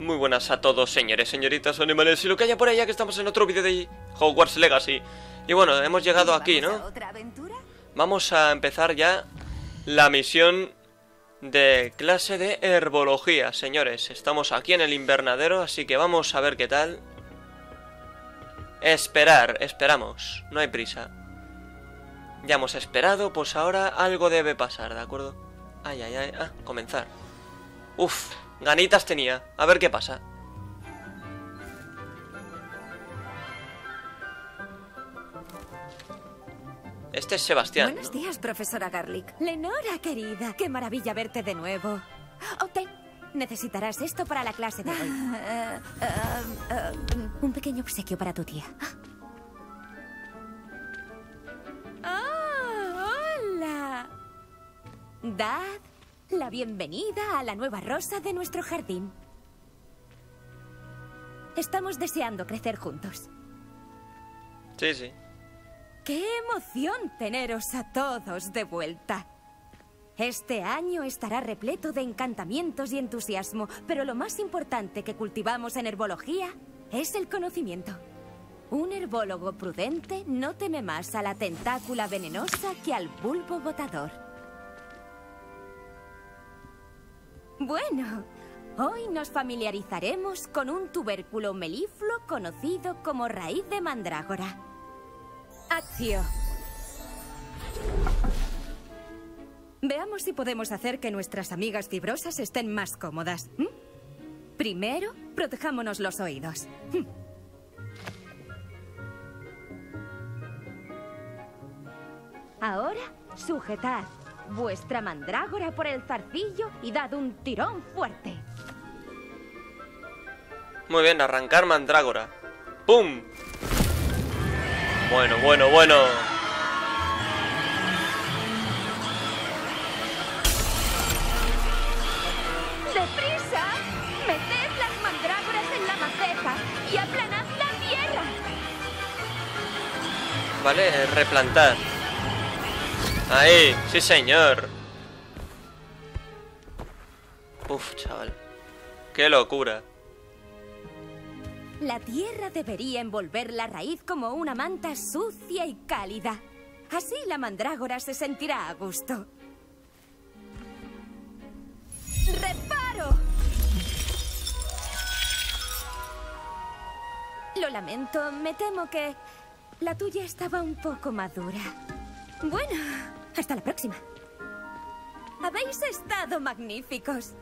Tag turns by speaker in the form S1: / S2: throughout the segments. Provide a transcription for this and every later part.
S1: Muy buenas a todos, señores, señoritas, animales y lo que haya por allá, que estamos en otro vídeo de Hogwarts Legacy. Y bueno, hemos llegado aquí, ¿no? Vamos a empezar ya la misión de clase de herbología, señores. Estamos aquí en el invernadero, así que vamos a ver qué tal. Esperamos, no hay prisa. Ya hemos esperado, pues ahora algo debe pasar, ¿de acuerdo? Comenzar. Uf, ganitas tenía, a ver qué pasa. Este es Sebastián,
S2: Buenos
S1: ¿no?
S2: días, profesora Garlic. Lenora, querida, qué maravilla verte de nuevo. Oh, necesitarás esto para la clase de hoy. Un pequeño obsequio para tu tía. ¡Oh, hola! Dad la bienvenida a la nueva rosa de nuestro jardín. Estamos deseando crecer juntos.
S1: Sí, sí.
S2: ¡Qué emoción teneros a todos de vuelta! Este año estará repleto de encantamientos y entusiasmo, pero lo más importante que cultivamos en herbología es el conocimiento. Un herbólogo prudente no teme más a la tentácula venenosa que al bulbo botador. Bueno, hoy nos familiarizaremos con un tubérculo melífluo conocido como raíz de mandrágora. ¡Acción! Veamos si podemos hacer que nuestras amigas fibrosas estén más cómodas. Primero, protejámonos los oídos. Ahora, sujetad vuestra mandrágora por el zarcillo y dad un tirón fuerte.
S1: Muy bien, arrancar mandrágora. ¡Pum! Bueno.
S2: ¡Deprisa! ¡Meted las mandrágoras en la maceta y aplanad la tierra!
S1: Vale, replantar. Ahí, sí señor. Uf, chaval. Qué locura.
S2: La tierra debería envolver la raíz como una manta sucia y cálida. Así la mandrágora se sentirá a gusto. ¡Reparo! Lo lamento, me temo que la tuya estaba un poco madura. Bueno, hasta la próxima. Habéis estado magníficos.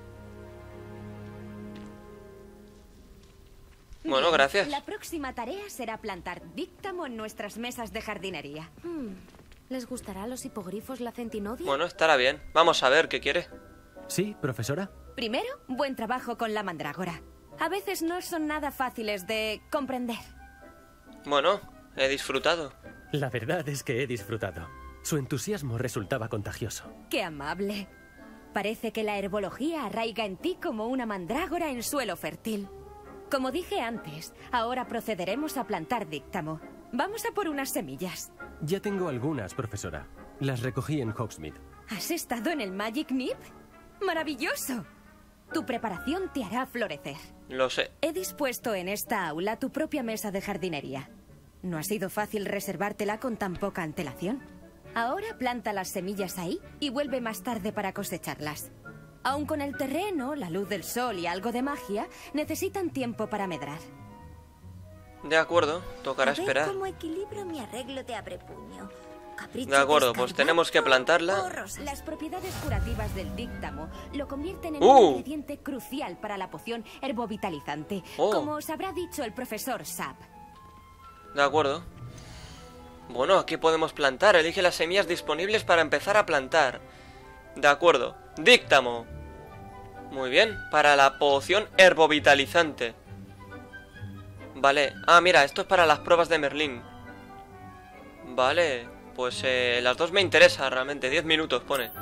S1: Bueno, gracias.
S2: La próxima tarea será plantar díctamo en nuestras mesas de jardinería.
S3: ¿Les gustará a los hipogrifos la centinodia?
S1: Bueno, estará bien. Vamos a ver qué quiere.
S4: Sí, profesora.
S2: Primero, buen trabajo con la mandrágora. A veces no son nada fáciles de comprender.
S1: Bueno, he disfrutado.
S4: La verdad es que he disfrutado. Su entusiasmo resultaba contagioso.
S2: ¡Qué amable! Parece que la herbología arraiga en ti como una mandrágora en suelo fértil. Como dije antes, ahora procederemos a plantar díctamo. Vamos a por unas semillas.
S4: Ya tengo algunas, profesora. Las recogí en Hogsmeade.
S2: ¿Has estado en el Magic Nip? ¡Maravilloso! Tu preparación te hará florecer.
S1: Lo sé.
S2: He dispuesto en esta aula tu propia mesa de jardinería. No ha sido fácil reservártela con tan poca antelación. Ahora planta las semillas ahí y vuelve más tarde para cosecharlas. Aun con el terreno, la luz del sol y algo de magia, necesitan tiempo para medrar.
S1: De acuerdo, tocará esperar.
S5: ¿Cómo equilibro mi arreglo de abrepuño?
S1: De acuerdo, pues tenemos que plantarla.
S2: Las propiedades curativas del díctamo lo convierten en un ingrediente crucial para la poción herbovitalizante, como os habrá dicho el profesor Sapp.
S1: De acuerdo. Bueno, aquí podemos plantar. Elige las semillas disponibles para empezar a plantar. De acuerdo. Díctamo. Muy bien. Para la poción herbovitalizante. Vale. Ah, mira, esto es para las pruebas de Merlín. Vale. Pues las dos me interesa realmente. 10 minutos pone.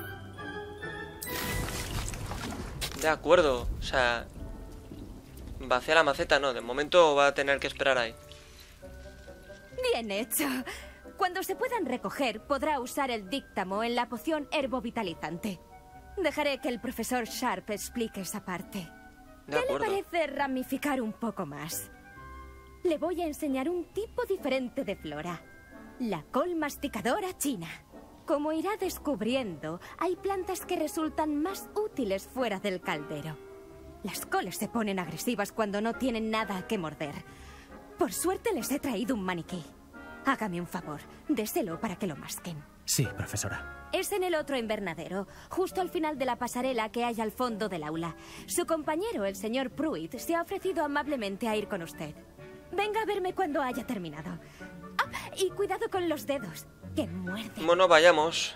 S1: De acuerdo. O sea, vacía la maceta, no. De momento va a tener que esperar ahí.
S2: Bien hecho. Cuando se puedan recoger, podrá usar el díctamo en la poción herbovitalizante. Dejaré que el profesor Sharp explique esa parte.
S1: De
S2: ¿Qué le
S1: acuerdo.
S2: parece ramificar un poco más? Le voy a enseñar un tipo diferente de flora. La col masticadora china. Como irá descubriendo, hay plantas que resultan más útiles fuera del caldero. Las coles se ponen agresivas cuando no tienen nada que morder. Por suerte les he traído un maniquí. Hágame un favor, déselo para que lo masquen.
S4: Sí, profesora.
S2: Es en el otro invernadero, justo al final de la pasarela que hay al fondo del aula. Su compañero, el señor Pruitt, se ha ofrecido amablemente a ir con usted. Venga a verme cuando haya terminado. Ah, y cuidado con los dedos, que muerden.
S1: Bueno, vayamos.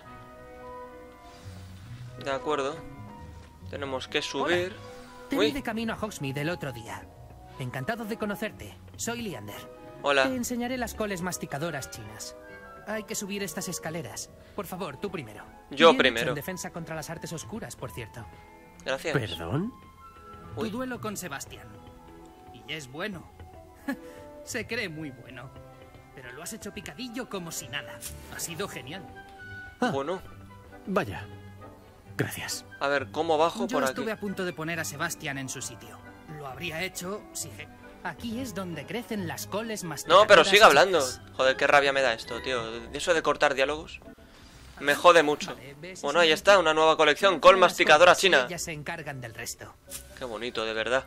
S1: De acuerdo. Tenemos que subir.
S6: Te vi
S1: Uy,
S6: de camino a Hogsmeade el otro día. Encantado de conocerte. Soy Leander. Te
S1: hola.
S6: enseñaré las coles masticadoras chinas. Hay que subir estas escaleras. Por favor, tú primero.
S1: Yo
S6: Bien
S1: primero.
S6: hecho en defensa contra las artes oscuras, por cierto.
S1: Gracias.
S4: ¿Perdón?
S1: Uy.
S6: Tu duelo con Sebastián. Y es bueno. Se cree muy bueno. Pero lo has hecho picadillo como si nada. Ha sido genial.
S1: Bueno,
S4: Vaya. Gracias.
S1: a ver, ¿cómo bajo
S6: Yo
S1: por aquí?
S6: estuve a punto de poner a Sebastián en su sitio. Lo habría hecho si... Aquí es donde crecen las coles masticadoras.
S1: No, pero sigue hablando.
S6: chinas.
S1: Joder, qué rabia me da esto, tío. Eso de cortar diálogos me jode mucho.
S6: Vale, ¿ves
S1: Bueno,
S6: ese
S1: ahí está, una nueva colección. Col
S6: Las
S1: masticadora
S6: coles,
S1: china.
S6: Ellas se encargan del resto.
S1: Qué bonito, de verdad.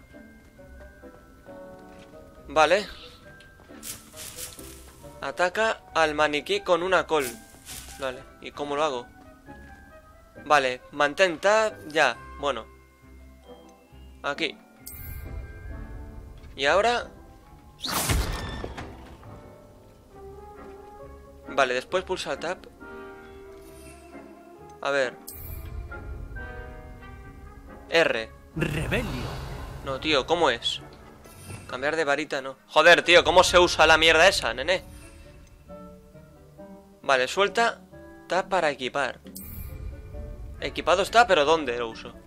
S1: Vale. Ataca al maniquí con una col. Vale, ¿y cómo lo hago? Vale, mantén tab, ya. Bueno. Aquí. Y ahora... Vale, después pulsa tab. A ver. R.
S6: Rebelio.
S1: No, tío, ¿cómo es? Cambiar de varita, no. Joder, tío, ¿cómo se usa la mierda esa, nene? Vale, suelta. Tab para equipar. Equipado está, pero ¿dónde lo uso?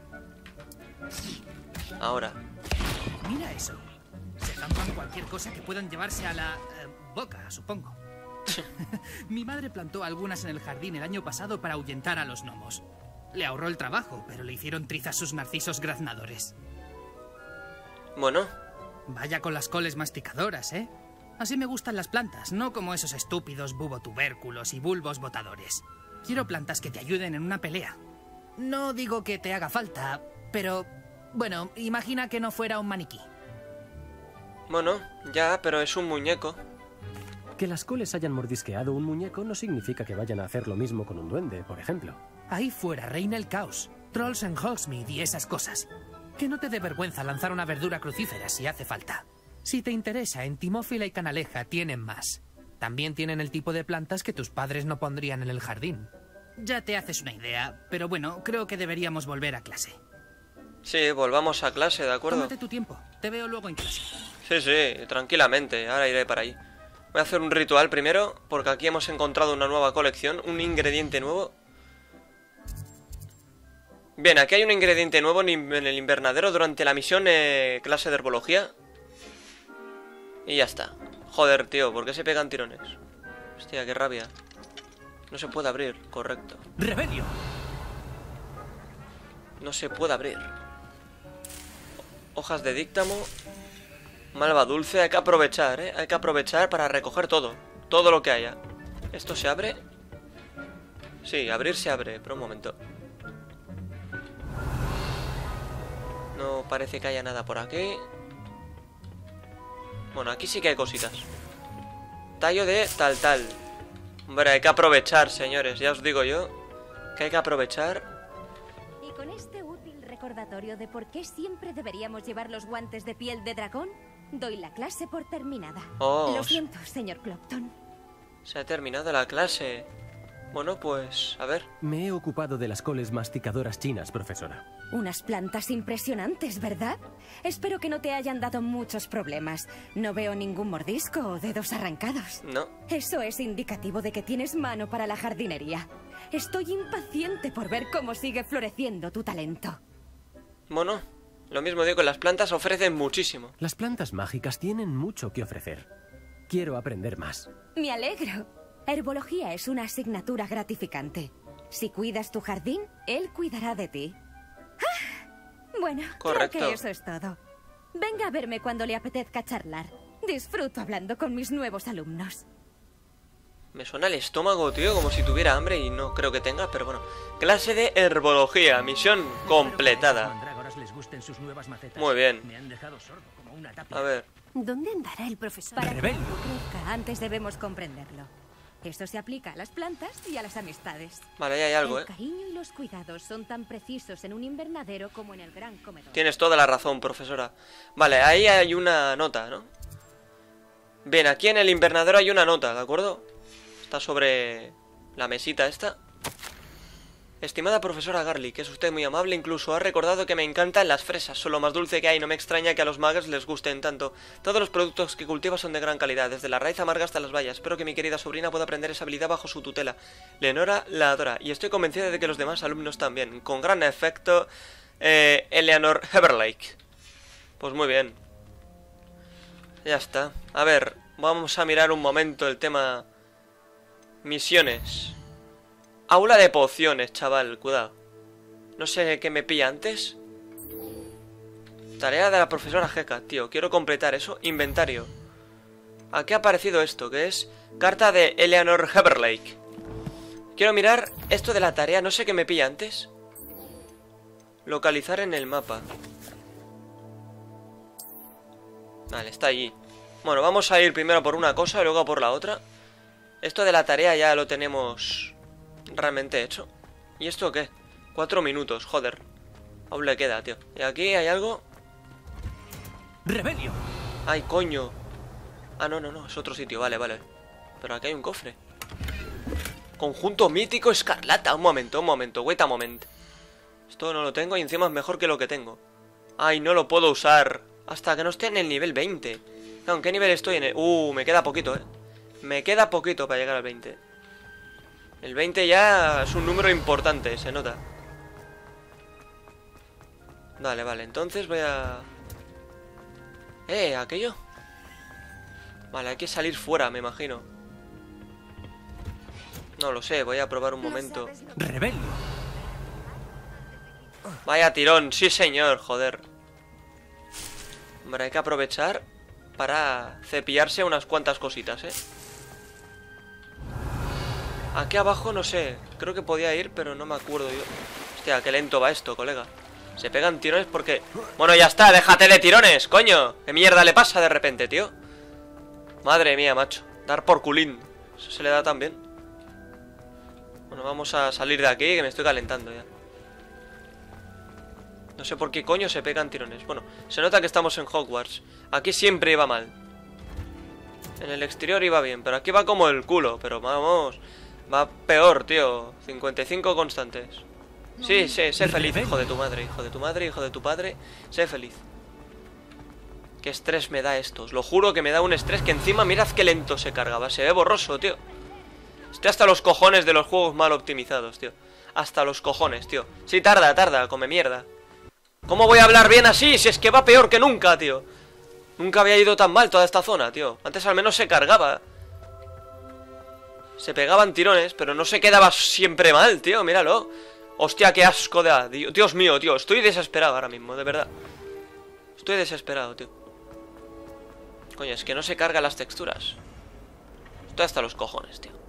S1: Ahora.
S6: Mira eso. Se zampan cualquier cosa que puedan llevarse a la boca, supongo. Mi madre plantó algunas en el jardín el año pasado para ahuyentar a los gnomos. Le ahorró el trabajo, pero le hicieron trizas sus narcisos graznadores.
S1: Bueno,
S6: Vaya con las coles masticadoras, ¿eh? Así me gustan las plantas, no como esos estúpidos bubotubérculos y bulbos botadores. Quiero plantas que te ayuden en una pelea. No digo que te haga falta, pero... Bueno, imagina que no fuera un maniquí.
S1: bueno, ya, pero es un muñeco.
S4: Que las coles hayan mordisqueado un muñeco no significa que vayan a hacer lo mismo con un duende, por ejemplo.
S6: Ahí fuera reina el caos. Trolls en Hogsmeade y esas cosas. Que no te dé vergüenza lanzar una verdura crucífera si hace falta. Si te interesa, en Timófila y Canaleja tienen más. También tienen el tipo de plantas que tus padres no pondrían en el jardín. Ya te haces una idea, pero bueno, creo que deberíamos volver a clase.
S1: Sí, volvamos a clase, ¿de acuerdo?
S6: Tómate tu tiempo. Te veo luego en clase.
S1: Sí, sí, tranquilamente. Ahora iré para ahí. Voy a hacer un ritual primero, porque aquí hemos encontrado una nueva colección, un ingrediente nuevo. Bien, aquí hay un ingrediente nuevo en el invernadero durante la misión clase de herbología. Y ya está. Joder, tío, ¿por qué se pegan tirones? Hostia, qué rabia. No se puede abrir, correcto.
S6: ¡Rebelio!
S1: No se puede abrir. Hojas de díctamo. Malva dulce, hay que aprovechar, ¿eh? Hay que aprovechar para recoger todo. Todo lo que haya. ¿Esto se abre? Sí, abrir se abre, pero un momento. No parece que haya nada por aquí. Bueno, aquí sí que hay cositas. Tallo de tal. Hombre, hay que aprovechar, señores. Ya os digo yo que hay que aprovechar.
S2: Y con este útil recordatorio de por qué siempre deberíamos llevar los guantes de piel de dragón, doy la clase por terminada.
S1: Oh,
S2: Lo siento, señor Clopton.
S1: Se ha terminado la clase. Bueno, pues, a ver.
S4: Me he ocupado de las coles masticadoras chinas, profesora.
S2: Unas plantas impresionantes, ¿verdad? Espero que no te hayan dado muchos problemas. No veo ningún mordisco o dedos arrancados.
S1: No.
S2: Eso es indicativo de que tienes mano para la jardinería. Estoy impaciente por ver cómo sigue floreciendo tu talento.
S1: Bueno, lo mismo digo, las plantas ofrecen muchísimo.
S4: Las plantas mágicas tienen mucho que ofrecer. Quiero aprender más.
S2: Me alegro. Herbología es una asignatura gratificante. Si cuidas tu jardín, él cuidará de ti. ¡Ah! Bueno,
S1: Correcto.
S2: creo que eso es todo. Venga a verme cuando le apetezca charlar. Disfruto hablando con mis nuevos alumnos.
S1: Me suena el estómago, tío, como si tuviera hambre y no creo que tenga, pero bueno. Clase de herbología, misión completada. Muy bien. A ver,
S3: ¿Dónde andará el profesor?
S2: Para que
S6: Rebelde.
S2: algo crezca, antes debemos comprenderlo. Esto se aplica a las plantas y a las amistades.
S1: vale, ahí hay algo,
S2: El cariño y los cuidados son tan precisos en un invernadero como en el gran comedor.
S1: Tienes toda la razón, profesora. Vale, ahí hay una nota, ¿no? Bien, aquí en el invernadero hay una nota, ¿de acuerdo? Está sobre la mesita esta. Estimada profesora Garlic, es usted muy amable, incluso ha recordado que me encantan las fresas, son lo más dulce que hay, no me extraña que a los magos les gusten tanto. Todos los productos que cultiva son de gran calidad, desde la raíz amarga hasta las bayas. Espero que mi querida sobrina pueda aprender esa habilidad bajo su tutela. Leonora la adora, y estoy convencida de que los demás alumnos también. Con gran efecto, Eleanor Heberlake. Pues muy bien. Ya está. A ver, vamos a mirar un momento el tema... Misiones. Aula de pociones, chaval, cuidado. No sé qué me pilla antes. Tarea de la profesora Heka, tío. Quiero completar eso. Inventario. Aquí ha aparecido esto, que es carta de Eleanor Heberlake. Quiero mirar esto de la tarea. No sé qué me pilla antes. Localizar en el mapa. Vale, está allí. Bueno, vamos a ir primero por una cosa y luego por la otra. Esto de la tarea ya lo tenemos... realmente hecho. ¿Y esto qué? 4 minutos, joder. Aún le queda, tío. ¿Y aquí hay algo?
S6: ¡Rebelio!
S1: ¡Ay, coño! Ah, no, es otro sitio, vale. Pero aquí hay un cofre. Conjunto mítico escarlata. Un momento, wait a moment. Esto no lo tengo y encima es mejor que lo que tengo. Ay, no lo puedo usar hasta que no esté en el nivel 20. Claro, ¿en qué nivel estoy? Me queda poquito, Me queda poquito para llegar al 20. El 20 ya es un número importante, se nota. Vale, entonces voy a... ¿aquello? Vale, hay que salir fuera, me imagino. No lo sé, voy a probar un momento.
S6: ¡Rebelio!
S1: Vaya tirón, sí señor, joder. Hombre, hay que aprovechar para cepillarse unas cuantas cositas, Aquí abajo no sé, creo que podía ir, pero no me acuerdo yo. Hostia, qué lento va esto, colega. Se pegan tirones porque... Bueno, ya está, déjate de tirones, coño. ¿Qué mierda le pasa de repente, tío? Madre mía, macho. Dar por culín. Eso se le da tan bien. Bueno, vamos a salir de aquí, que me estoy calentando ya. No sé por qué coño se pegan tirones. Bueno, se nota que estamos en Hogwarts. Aquí siempre iba mal. En el exterior iba bien, pero aquí va como el culo. Pero vamos... Va peor, tío. 55 constantes. Sí, sé feliz, hijo de tu madre, hijo de tu madre, hijo de tu padre. Sé feliz. Qué estrés me da esto. Os lo juro que me da un estrés que encima mirad qué lento se cargaba. Se ve borroso, tío. Estoy hasta los cojones de los juegos mal optimizados, tío. Hasta los cojones, tío. Sí, tarda, come mierda. ¿Cómo voy a hablar bien así? Si es que va peor que nunca, tío. Nunca había ido tan mal toda esta zona, tío. Antes al menos se cargaba. Se pegaban tirones, pero no se quedaba siempre mal, tío, míralo. Hostia, qué asco de... Dios mío, tío, estoy desesperado ahora mismo, de verdad. Estoy desesperado, tío. Coño, es que no se cargan las texturas. Estoy hasta los cojones, tío.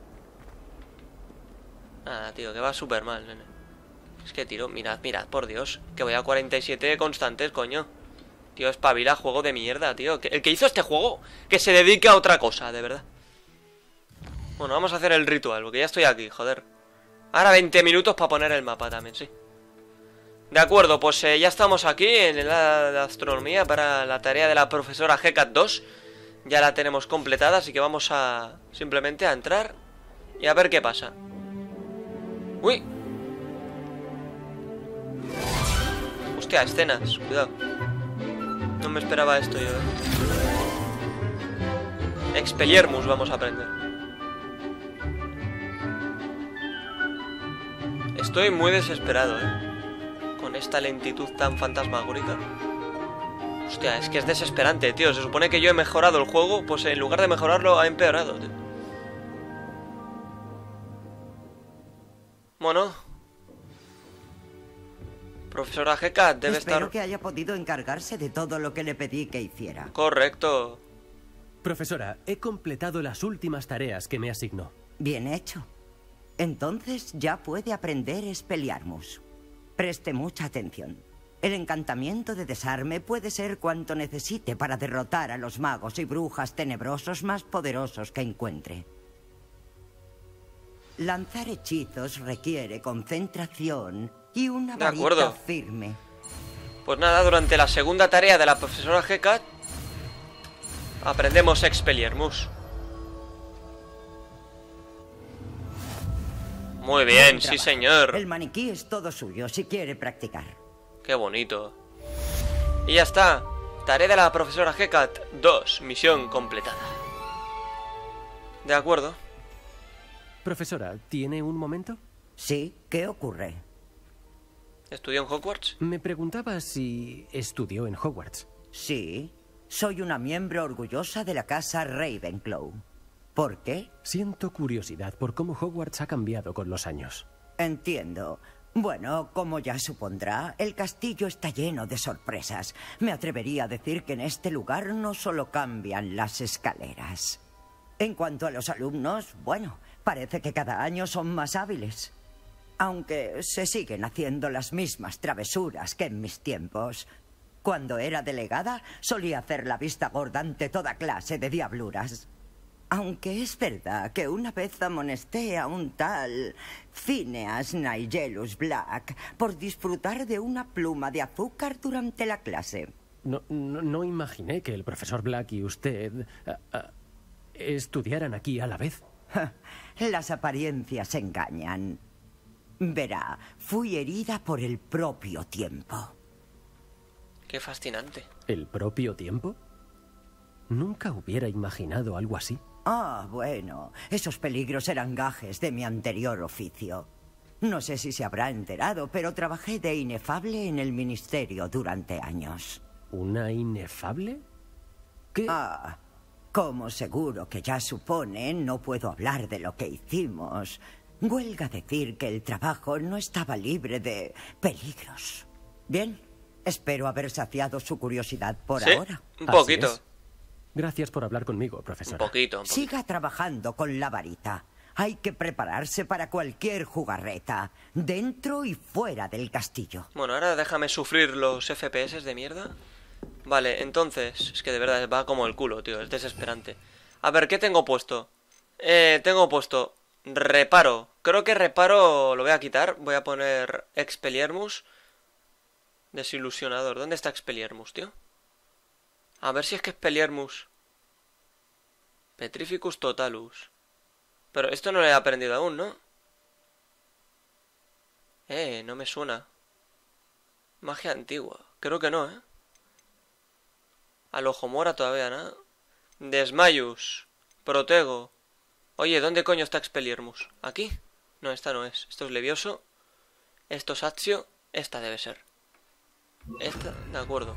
S1: Ah, tío, que va súper mal, nene. Es que, tío, mirad, por Dios. Que voy a 47 constantes, coño. Tío, espabila, juego de mierda, tío. El que hizo este juego, que se dedique a otra cosa, de verdad. Bueno, vamos a hacer el ritual, porque ya estoy aquí, joder. Ahora 20 minutos para poner el mapa también, sí. De acuerdo, pues ya estamos aquí en la astronomía para la tarea de la profesora GCAT 2. Ya la tenemos completada, así que vamos a simplemente a entrar y a ver qué pasa. ¡Uy! Hostia, escenas, cuidado. No me esperaba esto yo. Expelliarmus vamos a aprender. Estoy muy desesperado, con esta lentitud tan fantasmagórica. Hostia, es que es desesperante, tío. Se supone que yo he mejorado el juego, pues en lugar de mejorarlo ha empeorado, tío. Bueno. Profesora Hecat debe
S7: Espero
S1: estar...
S7: que haya podido encargarse de todo lo que le pedí que hiciera.
S1: Correcto.
S4: Profesora, he completado las últimas tareas que me asignó.
S7: Bien hecho. Entonces ya puede aprender Expelliarmus. Preste mucha atención. El encantamiento de desarme puede ser cuanto necesite para derrotar a los magos y brujas tenebrosos más poderosos que encuentre. Lanzar hechizos requiere concentración y una
S1: De
S7: varita
S1: acuerdo.
S7: firme.
S1: Pues nada, durante la segunda tarea de la profesora Hecat aprendemos Expelliarmus. Muy bien,
S7: Buen
S1: sí
S7: trabajo.
S1: señor.
S7: El maniquí es todo suyo si quiere practicar.
S1: Qué bonito. Y ya está. Tarea de la profesora Hecat 2. Misión completada. De acuerdo.
S4: Profesora, ¿tiene un momento?
S7: Sí, ¿qué ocurre?
S1: ¿Estudió en Hogwarts?
S4: Me preguntaba si estudió en Hogwarts.
S7: Sí, soy una miembro orgullosa de la casa Ravenclaw. ¿Por qué?
S4: Siento curiosidad por cómo Hogwarts ha cambiado con los años.
S7: Entiendo. Bueno, como ya supondrá, el castillo está lleno de sorpresas. Me atrevería a decir que en este lugar no solo cambian las escaleras. En cuanto a los alumnos, bueno, parece que cada año son más hábiles. Aunque se siguen haciendo las mismas travesuras que en mis tiempos. Cuando era delegada, solía hacer la vista gorda ante toda clase de diabluras. Aunque es verdad que una vez amonesté a un tal Phineas Nigellus Black por disfrutar de una pluma de azúcar durante la clase.
S4: No imaginé que el profesor Black y usted estudiaran aquí a la vez.
S7: Las apariencias engañan. Verá, fui herida por el propio tiempo.
S1: Qué fascinante.
S4: ¿El propio tiempo? Nunca hubiera imaginado algo así.
S7: Ah, bueno, esos peligros eran gajes de mi anterior oficio. No sé si se habrá enterado, pero trabajé de inefable en el ministerio durante años.
S4: ¿Una inefable? ¿Qué?
S7: Ah, como seguro que ya supone, no puedo hablar de lo que hicimos. Huelga decir que el trabajo no estaba libre de peligros. Bien, espero haber saciado su curiosidad por
S1: Sí,
S7: ahora.
S1: un
S4: Así
S1: poquito.
S4: es. Gracias por hablar conmigo,
S1: Un
S4: profesora.
S1: poquito.
S7: Siga trabajando con la varita. Hay que prepararse para cualquier jugarreta, dentro y fuera del castillo.
S1: Bueno, ahora déjame sufrir los FPS de mierda. Vale, entonces... Es que de verdad va como el culo, tío. Es desesperante. A ver, ¿qué tengo puesto? Tengo puesto... Reparo. Creo que reparo lo voy a quitar. Voy a poner Expelliarmus. Desilusionador. ¿Dónde está Expelliarmus, tío? A ver si es que Expelliarmus... Petrificus Totalus. Pero esto no lo he aprendido aún, ¿no? No me suena. Magia antigua. Creo que no, ¿eh? Al ojo mora todavía nada. Desmayus. Protego. Oye, ¿dónde coño está Expelliarmus? ¿Aquí? No, esta no es. Esto es Levioso. Esto es Accio. Esta debe ser. Esta, de acuerdo.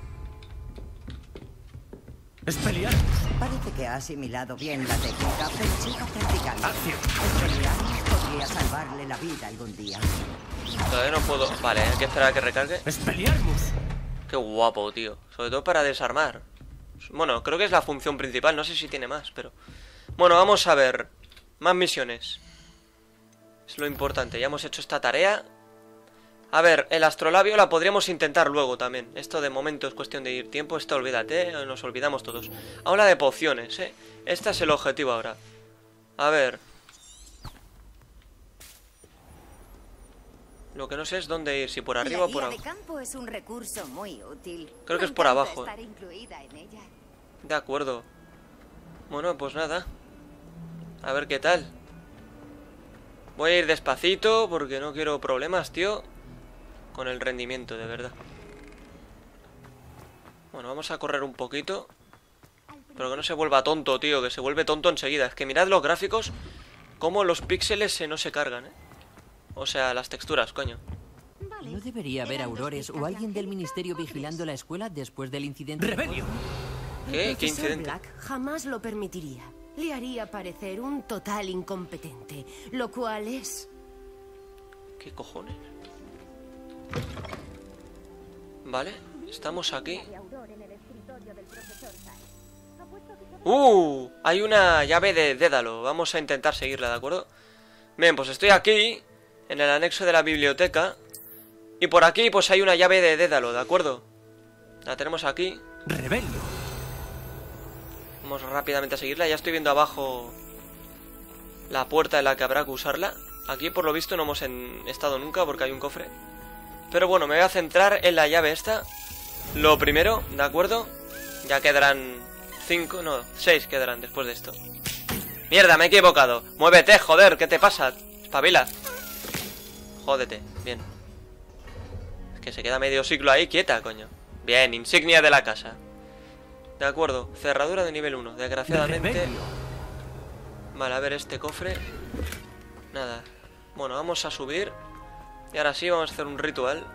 S4: ¡Expelliarmus!
S7: Parece que ha asimilado bien la técnica, pero siga practicando.
S4: ¡Acción!
S7: Expelliarmus podría salvarle la vida algún día.
S1: Todavía no puedo... Vale, hay que esperar a que recargue.
S4: ¡Expelliarmus!
S1: Qué guapo, tío. Sobre todo para desarmar. Bueno, creo que es la función principal. No sé si tiene más, pero... Bueno, vamos a ver. Más misiones. Es lo importante. Ya hemos hecho esta tarea. A ver, el astrolabio la podríamos intentar luego también. Esto de momento es cuestión de ir tiempo. Esto olvídate, nos olvidamos todos. Ahora de pociones, Este es el objetivo ahora. A ver. Lo que no sé es dónde ir, si por arriba o por
S5: La guía
S1: abajo.
S5: de campo es un recurso muy útil.
S1: Creo que
S5: Me
S1: es por
S5: encanta
S1: abajo.
S5: estar incluida en ella.
S1: De acuerdo. Bueno, pues nada. A ver qué tal. Voy a ir despacito porque no quiero problemas, tío. Con el rendimiento, de verdad. Bueno, vamos a correr un poquito. Pero que no se vuelva tonto, tío. Que se vuelve tonto enseguida. Es que mirad los gráficos. Cómo los píxeles no se cargan, O sea, las texturas, coño.
S8: ¿No debería haber aurores o alguien del ministerio vigilando la escuela después del incidente?
S4: ¡Rebelio!
S1: ¿Qué?
S3: El
S1: ¿Qué
S3: profesor
S1: incidente?
S3: Black jamás lo permitiría. Le haría parecer un total incompetente, lo cual es...
S1: ¿Qué cojones? Vale, estamos aquí. Hay una llave de Dédalo. Vamos a intentar seguirla, ¿de acuerdo? Bien, pues estoy aquí, en el anexo de la biblioteca. Y por aquí, pues hay una llave de Dédalo, ¿de acuerdo? La tenemos aquí.
S6: ¡Rebelio!
S1: Vamos rápidamente a seguirla. Ya estoy viendo abajo la puerta en la que habrá que usarla. Aquí, por lo visto, no hemos estado nunca porque hay un cofre. Pero bueno, me voy a centrar en la llave esta. Lo primero, ¿de acuerdo? Ya quedarán 6 quedarán después de esto. ¡Mierda, me he equivocado! ¡Muévete, joder! ¿Qué te pasa? Espabila. Jódete, bien. Es que se queda medio siglo ahí quieta, coño. Bien, insignia de la casa. De acuerdo, cerradura de nivel 1. Desgraciadamente. Vale, a ver este cofre. Nada. Bueno, vamos a subir. Y ahora sí, vamos a hacer un ritual.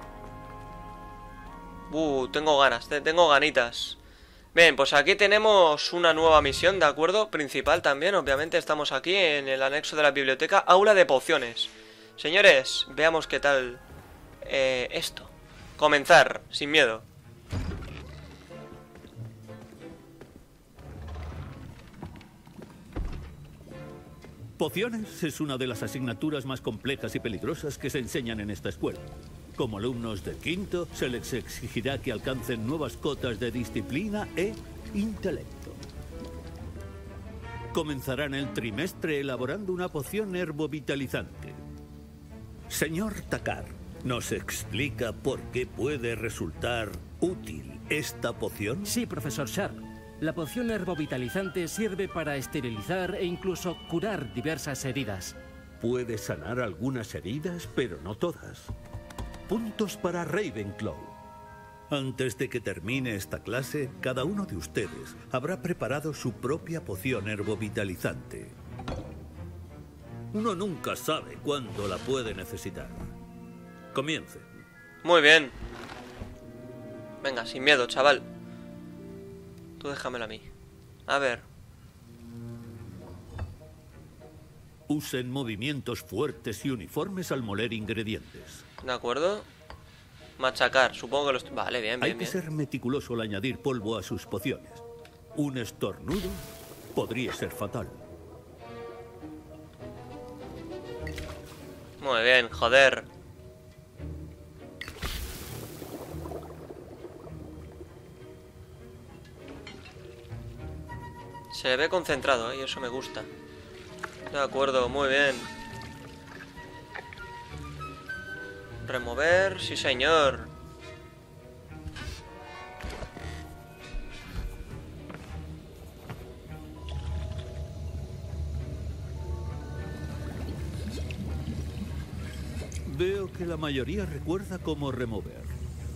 S1: Tengo ganas, tengo ganitas. Bien, pues aquí tenemos una nueva misión, ¿de acuerdo? Principal también, obviamente estamos aquí en el anexo de la biblioteca. Aula de pociones. Señores, veamos qué tal esto. Comenzar, sin miedo.
S9: Pociones es una de las asignaturas más complejas y peligrosas que se enseñan en esta escuela. Como alumnos de quinto, se les exigirá que alcancen nuevas cotas de disciplina e intelecto. Comenzarán el trimestre elaborando una poción herbovitalizante. Señor Takar, ¿nos explica por qué puede resultar útil esta poción?
S4: Sí, profesor Sharp. La poción herbovitalizante sirve para esterilizar e incluso curar diversas heridas.
S9: Puede sanar algunas heridas, pero no todas. Puntos para Ravenclaw. Antes de que termine esta clase, cada uno de ustedes habrá preparado su propia poción herbovitalizante. Uno nunca sabe cuándo la puede necesitar. Comiencen.
S1: Muy bien. Venga, sin miedo, chaval. Tú déjamelo a mí. A ver.
S9: Usen movimientos fuertes y uniformes al moler ingredientes.
S1: De acuerdo. Machacar, supongo que los... Vale, bien, bien,
S9: Hay que ser meticuloso al añadir polvo a sus pociones. Un estornudo podría ser fatal.
S1: Muy bien, joder. Se le ve concentrado, y eso me gusta. De acuerdo, muy bien. Remover, sí señor.
S9: Veo que la mayoría recuerda cómo remover.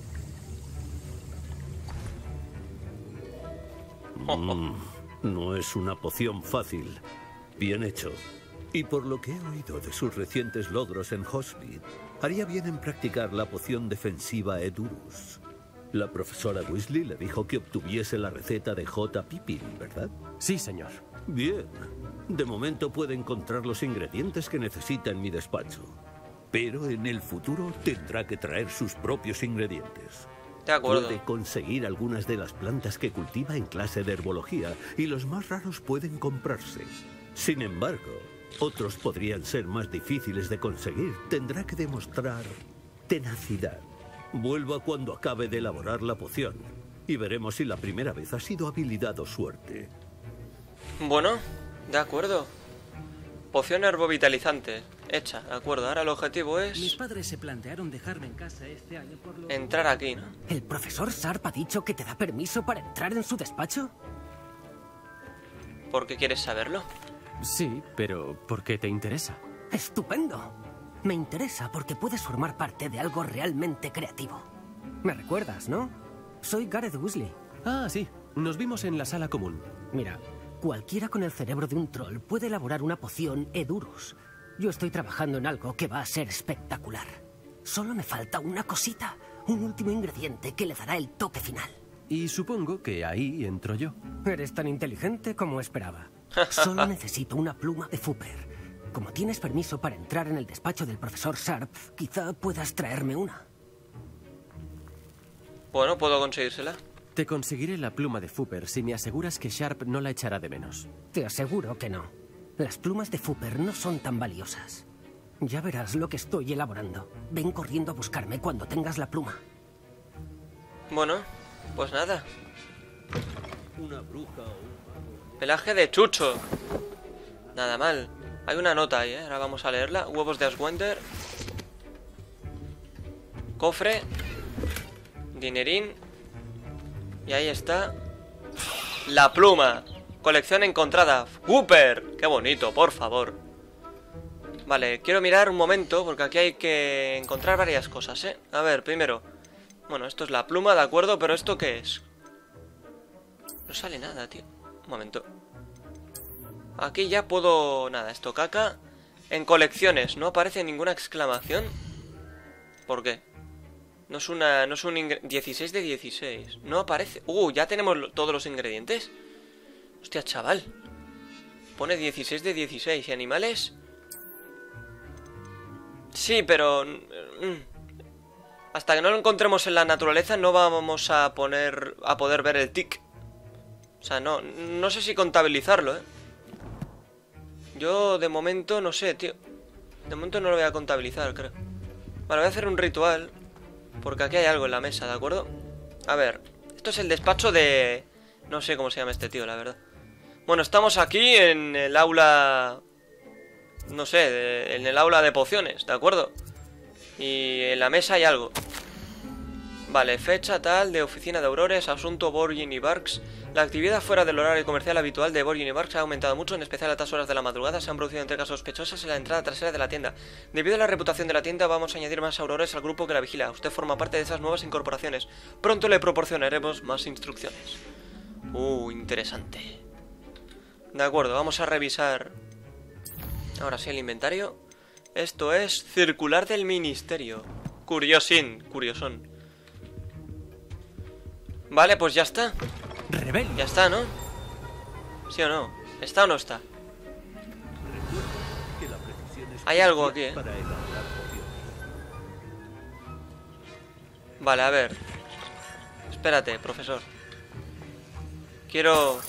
S9: No es una poción fácil. Bien hecho. Y por lo que he oído de sus recientes logros en Hogsmeade, haría bien en practicar la poción defensiva Edurus. La profesora Weasley le dijo que obtuviese la receta de J. Pippin, ¿verdad?
S4: Sí, señor.
S9: Bien. De momento puede encontrar los ingredientes que necesita en mi despacho. Pero en el futuro tendrá que traer sus propios ingredientes.
S1: De acuerdo.
S9: Puede conseguir algunas de las plantas que cultiva en clase de herbología y los más raros pueden comprarse. Sin embargo, otros podrían ser más difíciles de conseguir. Tendrá que demostrar tenacidad. Vuelva cuando acabe de elaborar la poción y veremos si la primera vez ha sido habilidad o suerte.
S1: Bueno, de acuerdo. Poción herbovitalizante. Hecha, de acuerdo. Ahora el objetivo es...
S4: Mis padres se plantearon dejarme en casa este año por lo...
S1: entrar aquí, ¿no?
S10: ¿El profesor Sharp ha dicho que te da permiso para entrar en su despacho?
S1: ¿Por qué quieres saberlo?
S4: Sí, pero ¿por qué te interesa?
S10: ¡Estupendo! Me interesa porque puedes formar parte de algo realmente creativo. Me recuerdas, ¿no? Soy Gareth Weasley.
S4: Ah, sí. Nos vimos en la sala común.
S10: Mira, cualquiera con el cerebro de un troll puede elaborar una poción Edurus. Yo estoy trabajando en algo que va a ser espectacular. Solo me falta una cosita, un último ingrediente que le dará el toque final.
S4: Y supongo que ahí entro yo.
S10: Eres tan inteligente como esperaba. Solo necesito una pluma de Fupper. Como tienes permiso para entrar en el despacho del profesor Sharp, quizá puedas traerme una.
S1: Bueno, puedo conseguírsela.
S11: Te conseguiré la pluma de Fooper si me aseguras que Sharp no la echará de menos.
S10: Te aseguro que no. Las plumas de Fooper no son tan valiosas. Ya verás lo que estoy elaborando. Ven corriendo a buscarme cuando tengas la pluma.
S1: Bueno, pues nada.
S9: Una bruja o
S1: Pelaje de chucho. Nada mal. Hay una nota ahí, ¿eh? Ahora vamos a leerla. Huevos de Aswender. Cofre. Dinerín. Y ahí está. La pluma. Colección encontrada. ¡Cooper! ¡Qué bonito, por favor! Vale, quiero mirar un momento, porque aquí hay que encontrar varias cosas, ¿eh? A ver, primero. Bueno, esto es la pluma, de acuerdo, pero ¿esto qué es? No sale nada, tío. Un momento. Aquí ya puedo... Nada, esto caca. En colecciones, no aparece ninguna exclamación. ¿Por qué? No es un 16 de 16. No aparece... ya tenemos todos los ingredientes. Hostia, chaval. Pone 16 de 16. ¿Y animales? Sí, pero... hasta que no lo encontremos en la naturaleza no vamos a poder ver el tic. O sea, no sé si contabilizarlo, ¿eh? Yo de momento no sé, tío. De momento no lo voy a contabilizar, creo. Vale, voy a hacer un ritual. Porque aquí hay algo en la mesa, ¿de acuerdo? A ver, esto es el despacho de... No sé cómo se llama este tío, la verdad. Bueno, estamos aquí en el aula... No sé, en el aula de pociones, ¿de acuerdo? Y en la mesa hay algo. Vale, fecha tal de oficina de Aurores, asunto Borgin y Barks. La actividad fuera del horario comercial habitual de Borgin y Barks ha aumentado mucho, en especial a altas horas de la madrugada. Se han producido entregas sospechosas en la entrada trasera de la tienda. Debido a la reputación de la tienda, vamos a añadir más Aurores al grupo que la vigila. Usted forma parte de esas nuevas incorporaciones. Pronto le proporcionaremos más instrucciones. Interesante. De acuerdo, vamos a revisar. Ahora sí el inventario. Esto es circular del ministerio. Curiosón. Vale, pues ya está.
S6: Rebel.
S1: Ya está, ¿no? ¿Sí o no? ¿Está o no está? Hay algo aquí, ¿eh? Vale, a ver. Espérate, profesor. Quiero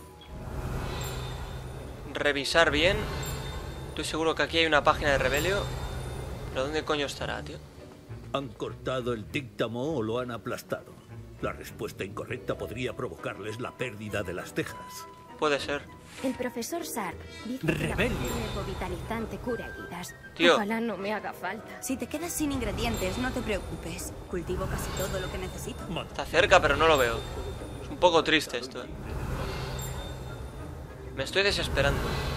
S1: revisar bien. Estoy seguro que aquí hay una página de Rebelio. ¿Pero dónde coño estará, tío?
S9: ¿Han cortado el díctamo o lo han aplastado? La respuesta incorrecta podría provocarles la pérdida de las cejas.
S1: Puede ser.
S12: El profesor Sharp dice que la poción revitalizante cura heridas.
S1: Tío.
S12: Ojalá no me haga falta.
S2: Si te quedas sin ingredientes, no te preocupes. Cultivo casi todo lo que necesito.
S1: Está cerca, pero no lo veo. Es un poco triste esto, ¿eh? Me estoy desesperando.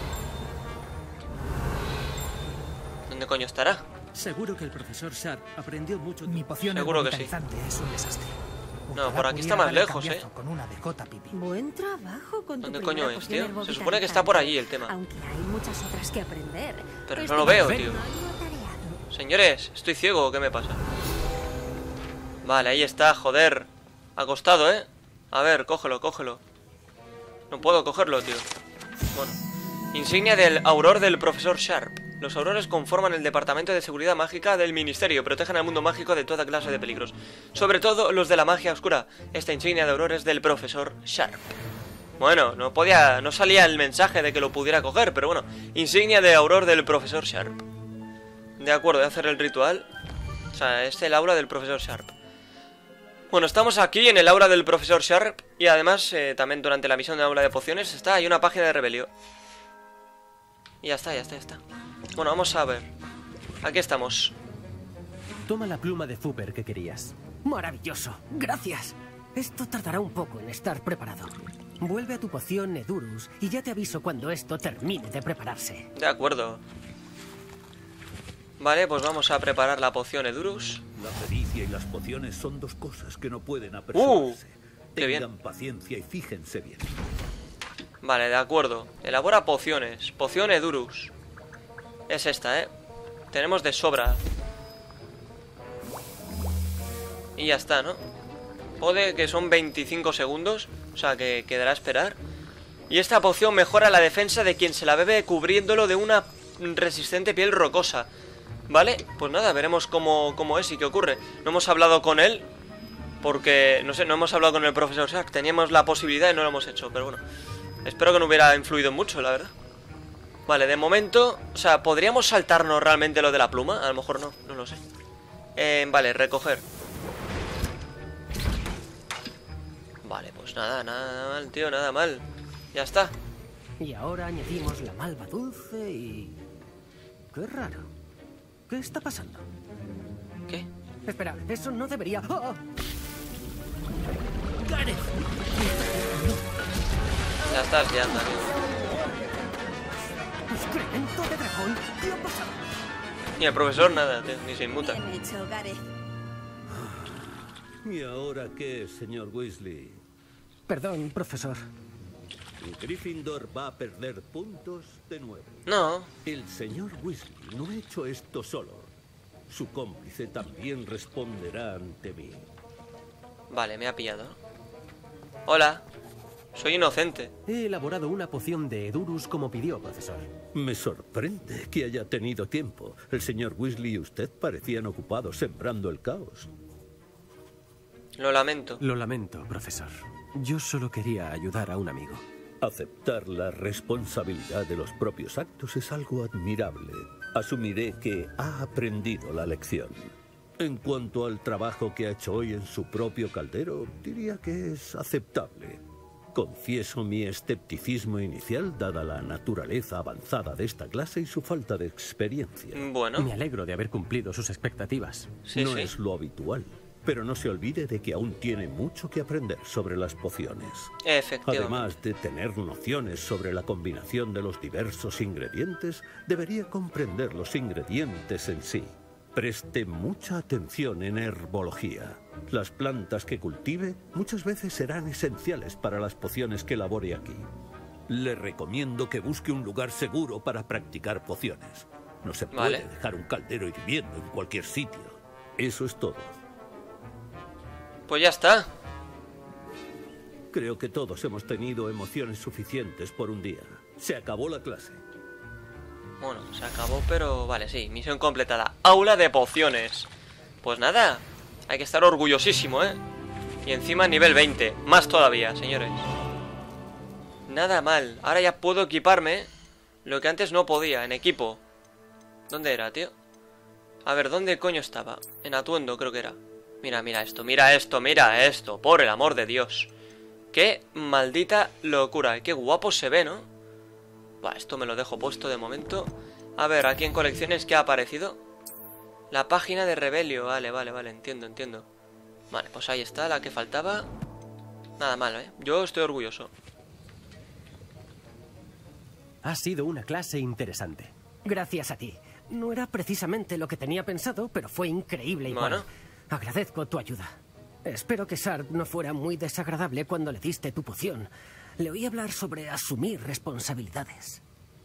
S1: ¿Dónde coño estará?
S4: Seguro que el profesor Sharp aprendió mucho.
S6: Mi poción
S1: Seguro que
S6: revitalizante es un desastre.
S1: No, por aquí está más lejos, ¿eh?
S6: Con una de Cota Pipi.
S2: Buen trabajo con tu
S1: ¿Dónde
S2: primera
S1: coño es,
S2: poción
S1: tío? Se supone que está por allí el tema.
S2: Aunque hay muchas otras que aprender.
S1: Pero
S2: Este
S1: no lo veo,
S2: nivel
S1: tío.
S2: no hay atareado.
S1: Señores, ¿estoy ciego o qué me pasa? Vale, ahí está, joder. Acostado, ¿eh? A ver, cógelo. No puedo cogerlo, tío. Bueno. Insignia del auror del profesor Sharp. Los aurores conforman el departamento de seguridad mágica del ministerio. Protegen al mundo mágico de toda clase de peligros, sobre todo los de la magia oscura. Esta insignia de auror es del profesor Sharp. Bueno, no salía el mensaje de que lo pudiera coger, pero bueno. Insignia de auror del profesor Sharp. De acuerdo, voy a hacer el ritual. O sea, es el aura del profesor Sharp. Bueno, estamos aquí en el aura del profesor Sharp. Y además, también durante la misión de aula de pociones hay una página de rebelio. Y ya está. Bueno, vamos a ver. Aquí estamos.
S11: Toma la pluma de Fooper que querías.
S10: Maravilloso. Gracias. Esto tardará un poco en estar preparado. Vuelve a tu poción Edurus y ya te aviso cuando esto termine de prepararse.
S1: De acuerdo. Vale, pues vamos a preparar la poción Edurus.
S9: La pericia y las pociones son dos cosas que no pueden apresurarse.
S1: Qué bien.
S9: Tengan paciencia y fíjense bien.
S1: Vale, de acuerdo. Elabora pociones. Poción Edurus. Es esta, ¿eh? Tenemos de sobra. Y ya está, ¿no? Pode que son 25 segundos. O sea, que quedará a esperar. Y esta poción mejora la defensa de quien se la bebe, cubriéndolo de una resistente piel rocosa. ¿Vale? Pues nada, veremos cómo es y qué ocurre. No hemos hablado con él, Porque, no sé, no hemos hablado con el profesor Sharp. Teníamos la posibilidad y no lo hemos hecho, pero bueno. Espero que no hubiera influido mucho, la verdad. Vale, de momento, o sea, ¿podríamos saltarnos realmente lo de la pluma? A lo mejor no, no lo sé. Vale, recoger. Vale, pues nada, nada mal, tío, nada mal. Ya está.
S10: Y ahora añadimos la malva dulce y... ¡Qué raro! ¿Qué está pasando?
S1: ¿Qué?
S10: Espera, eso no debería... ¡Oh!
S6: ¡Gareth!
S1: Ya estás liando, amigo.
S10: ¡Excremento de dragón! ¿Qué ha pasado?
S1: Ni el profesor nada, tío, ni se inmuta.
S5: Bien hecho, Gareth.
S9: ¿Y ahora qué, señor Weasley?
S10: Perdón, profesor.
S9: Gryffindor va a perder puntos de nuevo.
S1: No.
S9: El señor Weasley no ha hecho esto solo. Su cómplice también responderá ante mí.
S1: Vale, me ha pillado. Hola. Soy inocente.
S11: He elaborado una poción de Edurus como pidió, profesor.
S9: Me sorprende que haya tenido tiempo. El señor Weasley y usted parecían ocupados sembrando el caos.
S1: Lo lamento.
S11: Lo lamento, profesor. Yo solo quería ayudar a un amigo.
S9: Aceptar la responsabilidad de los propios actos es algo admirable. Asumiré que ha aprendido la lección. En cuanto al trabajo que ha hecho hoy en su propio caldero, diría que es aceptable. Confieso mi escepticismo inicial, dada la naturaleza avanzada de esta clase y su falta de experiencia.
S1: Bueno.
S11: Me alegro de haber cumplido sus expectativas.
S1: Sí,
S9: no
S1: sí.
S9: es lo habitual, pero no se olvide de que aún tiene mucho que aprender sobre las pociones.
S1: Efectivamente.
S9: Además de tener nociones sobre la combinación de los diversos ingredientes, debería comprender los ingredientes en sí. Preste mucha atención en herbología. Las plantas que cultive muchas veces serán esenciales para las pociones que elabore aquí. Le recomiendo que busque un lugar seguro para practicar pociones. No se puede dejar un caldero hirviendo en cualquier sitio. Eso es todo.
S1: Pues ya está.
S9: Creo que todos hemos tenido emociones suficientes por un día. Se acabó la clase.
S1: Bueno, se acabó, pero... Vale, sí, misión completada. Aula de pociones. Pues nada, hay que estar orgullosísimo, ¿eh? Y encima nivel 20. Más todavía, señores. Nada mal. Ahora ya puedo equiparme lo que antes no podía, en equipo. ¿Dónde era, tío? A ver, ¿dónde coño estaba? En atuendo creo que era. Mira, mira esto, mira esto, mira esto. Por el amor de Dios. Qué maldita locura. Qué guapo se ve, ¿no? Buah, esto me lo dejo puesto de momento. A ver, aquí en colecciones, ¿qué ha aparecido? La página de Rebelio. Vale, vale, vale, entiendo, entiendo. Vale, pues ahí está, la que faltaba. Nada mal, ¿eh? Yo estoy orgulloso.
S11: Ha sido una clase interesante.
S10: Gracias a ti. No era precisamente lo que tenía pensado, pero fue increíble igual.
S1: Bueno.
S10: Agradezco tu ayuda. Espero que Sharp no fuera muy desagradable cuando le diste tu poción. Le oí hablar sobre asumir responsabilidades.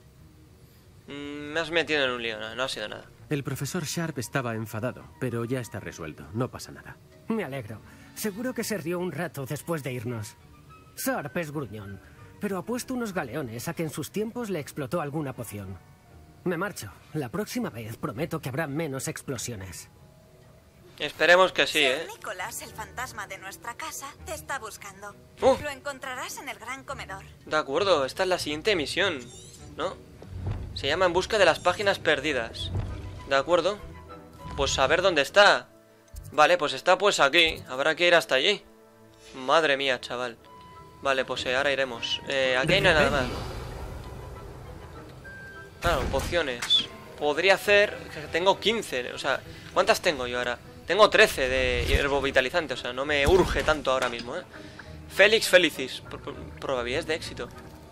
S1: Me has metido en un lío, no ha sido nada.
S11: El profesor Sharp estaba enfadado, pero ya está resuelto. No pasa nada.
S10: Me alegro. Seguro que se rió un rato después de irnos. Sharp es gruñón, pero apuesto unos galeones a que en sus tiempos le explotó alguna poción. Me marcho. La próxima vez prometo que habrá menos explosiones.
S1: Esperemos que sí, ¿eh?
S5: Nicolás, el fantasma de nuestra casa, te está buscando.
S1: ¡Oh!
S5: Lo encontrarás en el gran comedor.
S1: De acuerdo, esta es la siguiente misión, ¿no? Se llama En busca de las páginas perdidas. De acuerdo. Pues a ver dónde está. Vale, pues está pues aquí. Habrá que ir hasta allí. Madre mía, chaval. Vale, pues ahora iremos. Aquí no hay nada más. Claro, pociones. Podría hacer... Tengo 15, o sea... ¿Cuántas tengo yo ahora? Tengo 13 de herbovitalizante, o sea, no me urge tanto ahora mismo, ¿eh? Félix Felicis. Probabilidades de éxito.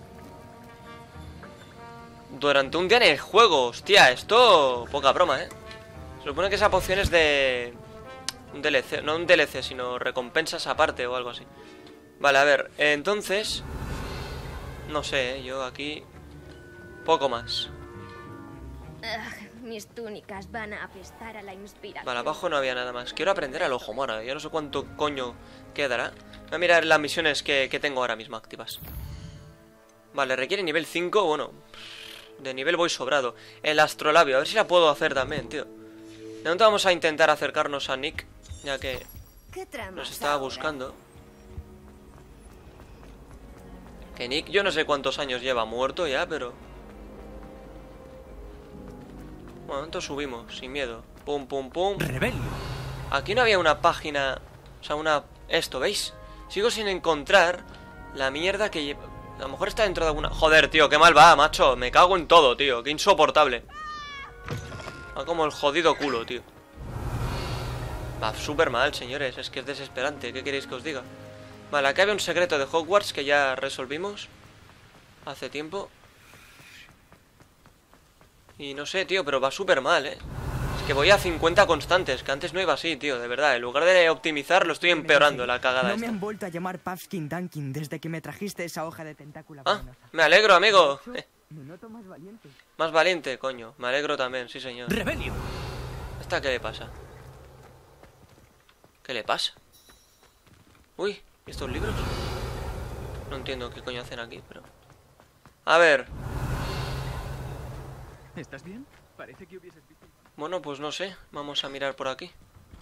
S1: Durante un día en el juego. Hostia, esto... Poca broma, ¿eh? Se supone que esa poción es de... Un DLC, no un DLC, sino recompensas aparte o algo así. Vale, a ver, entonces... No sé, yo aquí... Poco más.
S12: Mis túnicas van a apestar a la inspiración.
S1: Vale, abajo no había nada más. Quiero aprender al ojo mora. Yo no sé cuánto coño quedará. Voy a mirar las misiones que tengo ahora mismo activas. Vale, requiere nivel 5. Bueno, de nivel voy sobrado. El astrolabio, a ver si la puedo hacer también, tío. De momento vamos a intentar acercarnos a Nick, ya que
S3: ¿Qué tramas
S1: Nos estaba
S3: ahora?
S1: buscando. Que Nick, yo no sé cuántos años lleva muerto ya, pero... Bueno, entonces subimos, sin miedo. Pum, pum, pum.
S6: Rebelio.
S1: Aquí no había una página... O sea, una... Esto, ¿veis? Sigo sin encontrar la mierda que lleva... A lo mejor está dentro de alguna... Joder, tío, qué mal va, macho. Me cago en todo, tío. Qué insoportable. Va como el jodido culo, tío. Va súper mal, señores. Es que es desesperante. ¿Qué queréis que os diga? Vale, acá había un secreto de Hogwarts que ya resolvimos hace tiempo. Y no sé, tío, pero va súper mal, ¿eh? Es que voy a 50 constantes, que antes no iba así, tío, de verdad. En lugar de optimizar, lo estoy empeorando, la cagada
S13: No me
S1: esta.
S13: han vuelto a llamar Puffskin Dunkin desde que me trajiste esa hoja de tentáculo
S1: Ah,
S13: venenosa.
S1: me alegro, amigo.
S13: Me noto más valiente.
S1: Más valiente, coño. Me alegro también, sí, señor.
S6: Rebelio.
S1: ¿Esta qué le pasa? ¿Qué le pasa? Uy, ¿y estos libros? No entiendo qué coño hacen aquí, pero... A ver...
S14: ¿Estás bien? Parece que hubieses visto...
S1: Bueno, pues no sé. Vamos a mirar por aquí.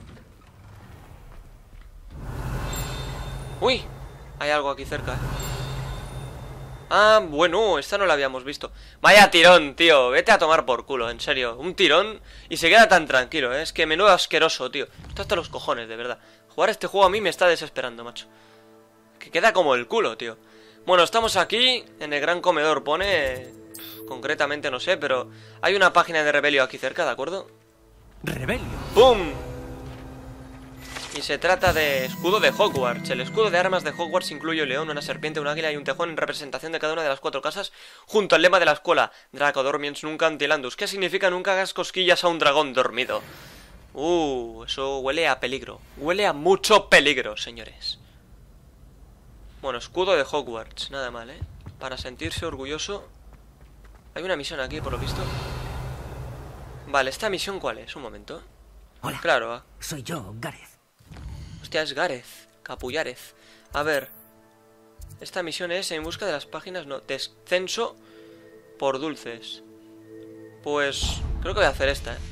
S1: ¡Uy! Hay algo aquí cerca, ¿eh? Ah, bueno, esta no la habíamos visto. Vaya tirón, tío. Vete a tomar por culo, en serio. Un tirón y se queda tan tranquilo, ¿eh? Es que menudo asqueroso, tío. Esto hasta los cojones, de verdad. Jugar este juego a mí me está desesperando, macho. Que queda como el culo, tío. Bueno, estamos aquí, en el gran comedor, pone... Concretamente no sé, pero... Hay una página de Rebelio aquí cerca, ¿de acuerdo?
S6: Rebelio.
S1: ¡Pum! Y se trata de escudo de Hogwarts. El escudo de armas de Hogwarts incluye un león, una serpiente, un águila y un tejón en representación de cada una de las 4 casas, junto al lema de la escuela: Draco Dormiens Nunca Antilandus, que significa nunca hagas cosquillas a un dragón dormido. Eso huele a peligro. Huele a mucho peligro, señores. Bueno, escudo de Hogwarts, nada mal, ¿eh? Para sentirse orgulloso. Hay una misión aquí, por lo visto. Vale, ¿esta misión cuál es? Un momento.
S10: Hola.
S1: Claro.
S10: Soy yo, Gareth.
S1: Hostia, es Gareth. Capullarez. A ver. Esta misión es en busca de las páginas... No, descenso por dulces. Pues... Creo que voy a hacer esta, ¿eh?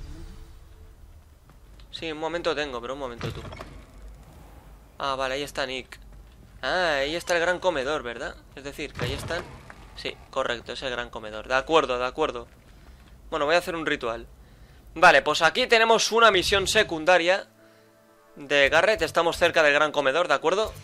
S1: Sí, un momento tengo, pero un momento tú. Ah, vale, ahí está Nick. Ah, ahí está el gran comedor, ¿verdad? Es decir, que ahí están... Sí, correcto, es el gran comedor. De acuerdo, de acuerdo. Bueno, voy a hacer un ritual. Vale, pues aquí tenemos una misión secundaria de Garrett. Estamos cerca del gran comedor, ¿de acuerdo?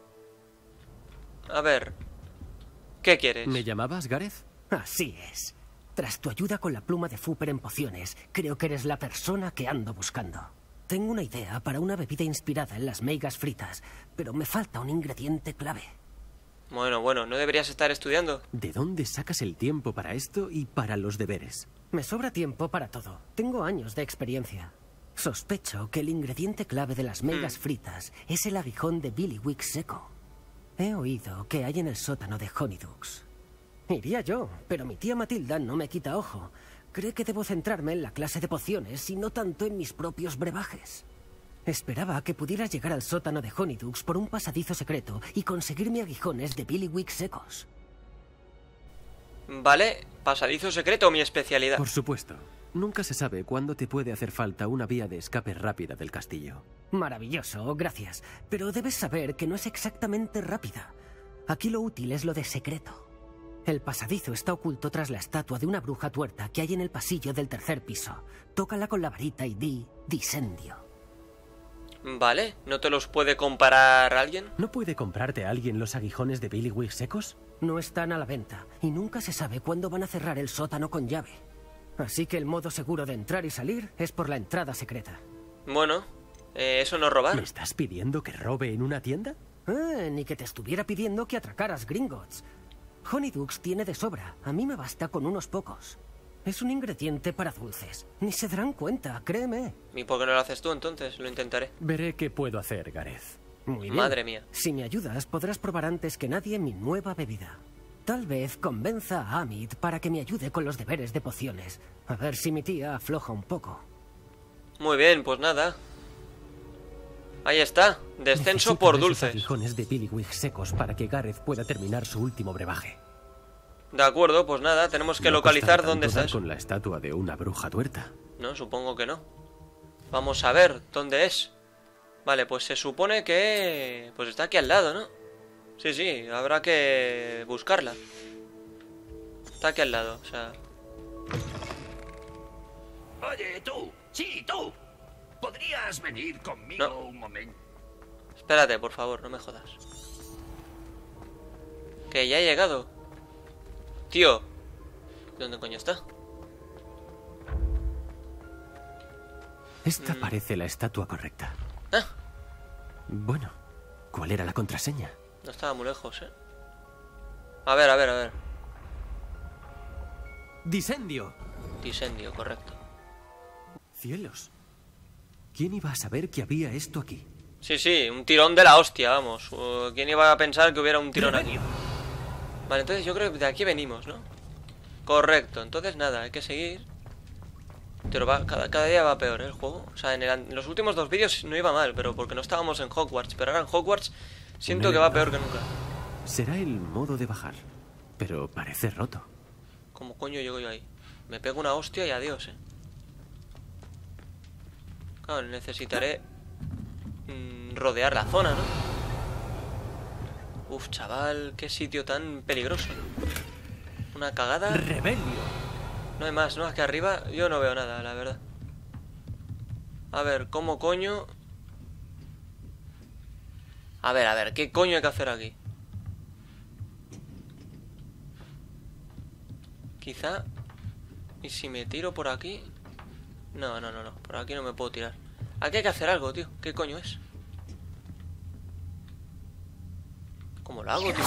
S1: A ver. ¿Qué quieres?
S11: ¿Me llamabas, Gareth?
S10: Así es. Tras tu ayuda con la pluma de Fooper en pociones, creo que eres la persona que ando buscando. Tengo una idea para una bebida inspirada en las meigas fritas, pero me falta un ingrediente clave.
S1: Bueno, ¿no deberías estar estudiando?
S11: ¿De dónde sacas el tiempo para esto y para los deberes?
S10: Me sobra tiempo para todo. Tengo años de experiencia. Sospecho que el ingrediente clave de las meigas fritas es el aguijón de Billywick seco. He oído que hay en el sótano de Honeydukes. Iría yo, pero mi tía Matilda no me quita ojo. Cree que debo centrarme en la clase de pociones y no tanto en mis propios brebajes. Esperaba que pudieras llegar al sótano de Honeydukes por un pasadizo secreto y conseguirme aguijones de Billywick secos.
S1: Vale, pasadizo secreto, mi especialidad.
S11: Por supuesto. Nunca se sabe cuándo te puede hacer falta una vía de escape rápida del castillo.
S10: Maravilloso, gracias. Pero debes saber que no es exactamente rápida. Aquí lo útil es lo de secreto. El pasadizo está oculto tras la estatua de una bruja tuerta que hay en el pasillo del 3er piso. Tócala con la varita y di disendio.
S1: Vale, ¿no te los puede comparar alguien?
S11: ¿No puede comprarte a alguien los aguijones de Billywick secos?
S10: No están a la venta y nunca se sabe cuándo van a cerrar el sótano con llave. Así que el modo seguro de entrar y salir es por la entrada secreta.
S1: Bueno, ¿eso no es robar?
S11: ¿Me estás pidiendo que robe en una tienda?
S10: Ni que te estuviera pidiendo que atracaras Gringotts. Honeydukes tiene de sobra. A mí me basta con unos pocos. Es un ingrediente para dulces. Ni se darán cuenta, créeme.
S1: ¿Y por qué no lo haces tú entonces? Lo intentaré.
S11: Veré qué puedo hacer, Gareth.
S10: Muy bien.
S1: Madre mía.
S10: Si me ayudas, podrás probar antes que nadie mi nueva bebida. Tal vez convenza a Amit para que me ayude con los deberes de pociones. A ver si mi tía afloja un poco.
S1: Muy bien, pues nada. Ahí está, descenso
S11: Necesito
S1: por
S11: de esos
S1: dulces.
S11: aguijones de Billywick secos para que Gareth pueda terminar su último brebaje.
S1: De acuerdo, pues nada, tenemos que
S11: No
S1: localizar
S11: costará
S1: dónde
S11: tanto
S1: está
S11: dar
S1: eso.
S11: con la estatua de una bruja tuerta.
S1: No, supongo que no. Vamos a ver, ¿dónde es? Vale, pues se supone que... Pues está aquí al lado, ¿no? Sí, sí, habrá que buscarla. Está aquí al lado, o sea...
S15: Oye, tú. Sí, tú. ¿Podrías venir conmigo un momento?
S1: Espérate, por favor, no me jodas. Que ya he llegado. Tío. ¿Dónde coño está?
S11: Esta parece la estatua correcta.
S1: Ah.
S11: Bueno, ¿cuál era la contraseña?
S1: No estaba muy lejos, ¿eh? A ver, a ver, a ver.
S11: ¡Disendio!
S1: Disendio, correcto.
S11: ¡Cielos! ¿Quién iba a saber que había esto aquí?
S1: Sí, sí, un tirón de la hostia, vamos. ¿Quién iba a pensar que hubiera un tirón aquí? Vale, entonces yo creo que de aquí venimos, ¿no? Correcto, entonces nada, hay que seguir. Pero va, cada día va peor, ¿eh? El juego. O sea, en los últimos 2 vídeos no iba mal, pero porque no estábamos en Hogwarts. Pero ahora en Hogwarts siento que va peor que nunca.
S11: Será el modo de bajar, pero parece roto.
S1: ¿Cómo coño llego yo ahí? Me pego una hostia y adiós, ¿eh? Claro, necesitaré rodear la zona, ¿no? Uf, chaval, qué sitio tan peligroso. Una cagada.
S11: ¡Rebelio!
S1: No hay más, ¿no? Aquí arriba yo no veo nada, la verdad. A ver, ¿cómo coño? A ver, ¿qué coño hay que hacer aquí? Quizá... ¿Y si me tiro por aquí? No, por aquí no me puedo tirar. Aquí hay que hacer algo, tío. ¿Qué coño es? ¿Cómo lo hago, tío?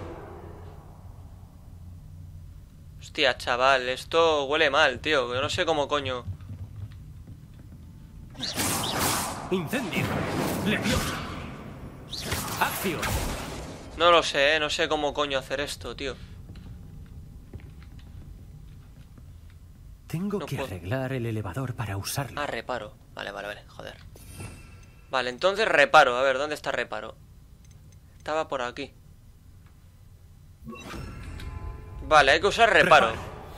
S1: Hostia, chaval, esto huele mal, tío. Yo no sé cómo coño...
S11: ¡Incendio! ¡Leviosa! ¡Acción!
S1: No lo sé, no sé cómo coño hacer esto, tío.
S11: Tengo que arreglar el elevador para usarlo.
S1: Ah, reparo. Vale, joder. Vale, entonces reparo. A ver, ¿dónde está reparo? Estaba por aquí. Vale, hay que usar reparo.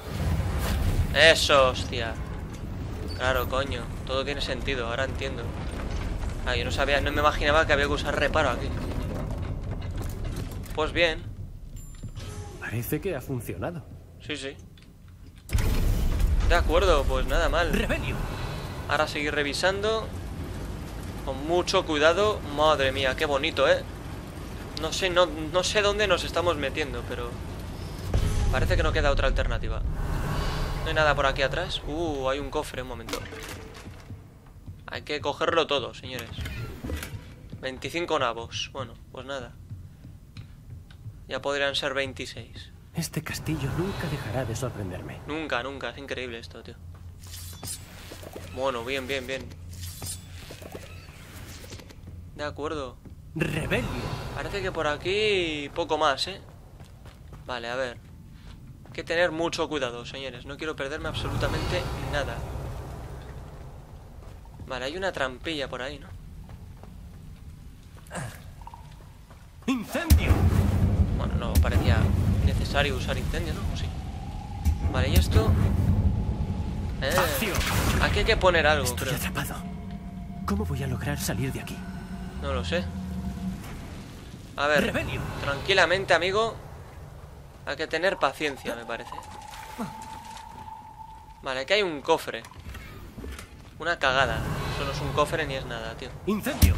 S1: Eso, hostia. Claro, coño. Todo tiene sentido, ahora entiendo. Ah, yo no sabía, no me imaginaba que había que usar reparo aquí. Pues bien.
S11: Parece que ha funcionado.
S1: Sí, sí. De acuerdo, pues nada mal.
S11: ¡Rebelio!
S1: Ahora seguir revisando. Con mucho cuidado. Madre mía, qué bonito, ¿eh? No sé dónde nos estamos metiendo, pero... Parece que no queda otra alternativa. No hay nada por aquí atrás. Hay un cofre, un momento. Hay que cogerlo todo, señores. 25 nabos. Bueno, pues nada. Ya podrían ser 26.
S11: Este castillo nunca dejará de sorprenderme.
S1: Nunca, es increíble esto, tío. Bueno, bien. De acuerdo.
S11: ¡Rebelio!
S1: Parece que por aquí poco más, ¿eh? Vale, a ver. Hay que tener mucho cuidado, señores. No quiero perderme absolutamente nada. Vale, hay una trampilla por ahí, ¿no?
S11: ¡Incendio!
S1: Bueno, no parecía necesario usar incendio, ¿no? ¿O sí? Vale, ¿y esto? Aquí hay que poner algo,
S11: Estoy atrapado. ¿Cómo voy a lograr salir de aquí?
S1: No lo sé. A ver,
S11: ¡Rebelio!
S1: Tranquilamente, amigo. Hay que tener paciencia, me parece. Vale, aquí hay un cofre. Una cagada. Eso no es un cofre ni es nada, tío.
S11: ¡Incendio!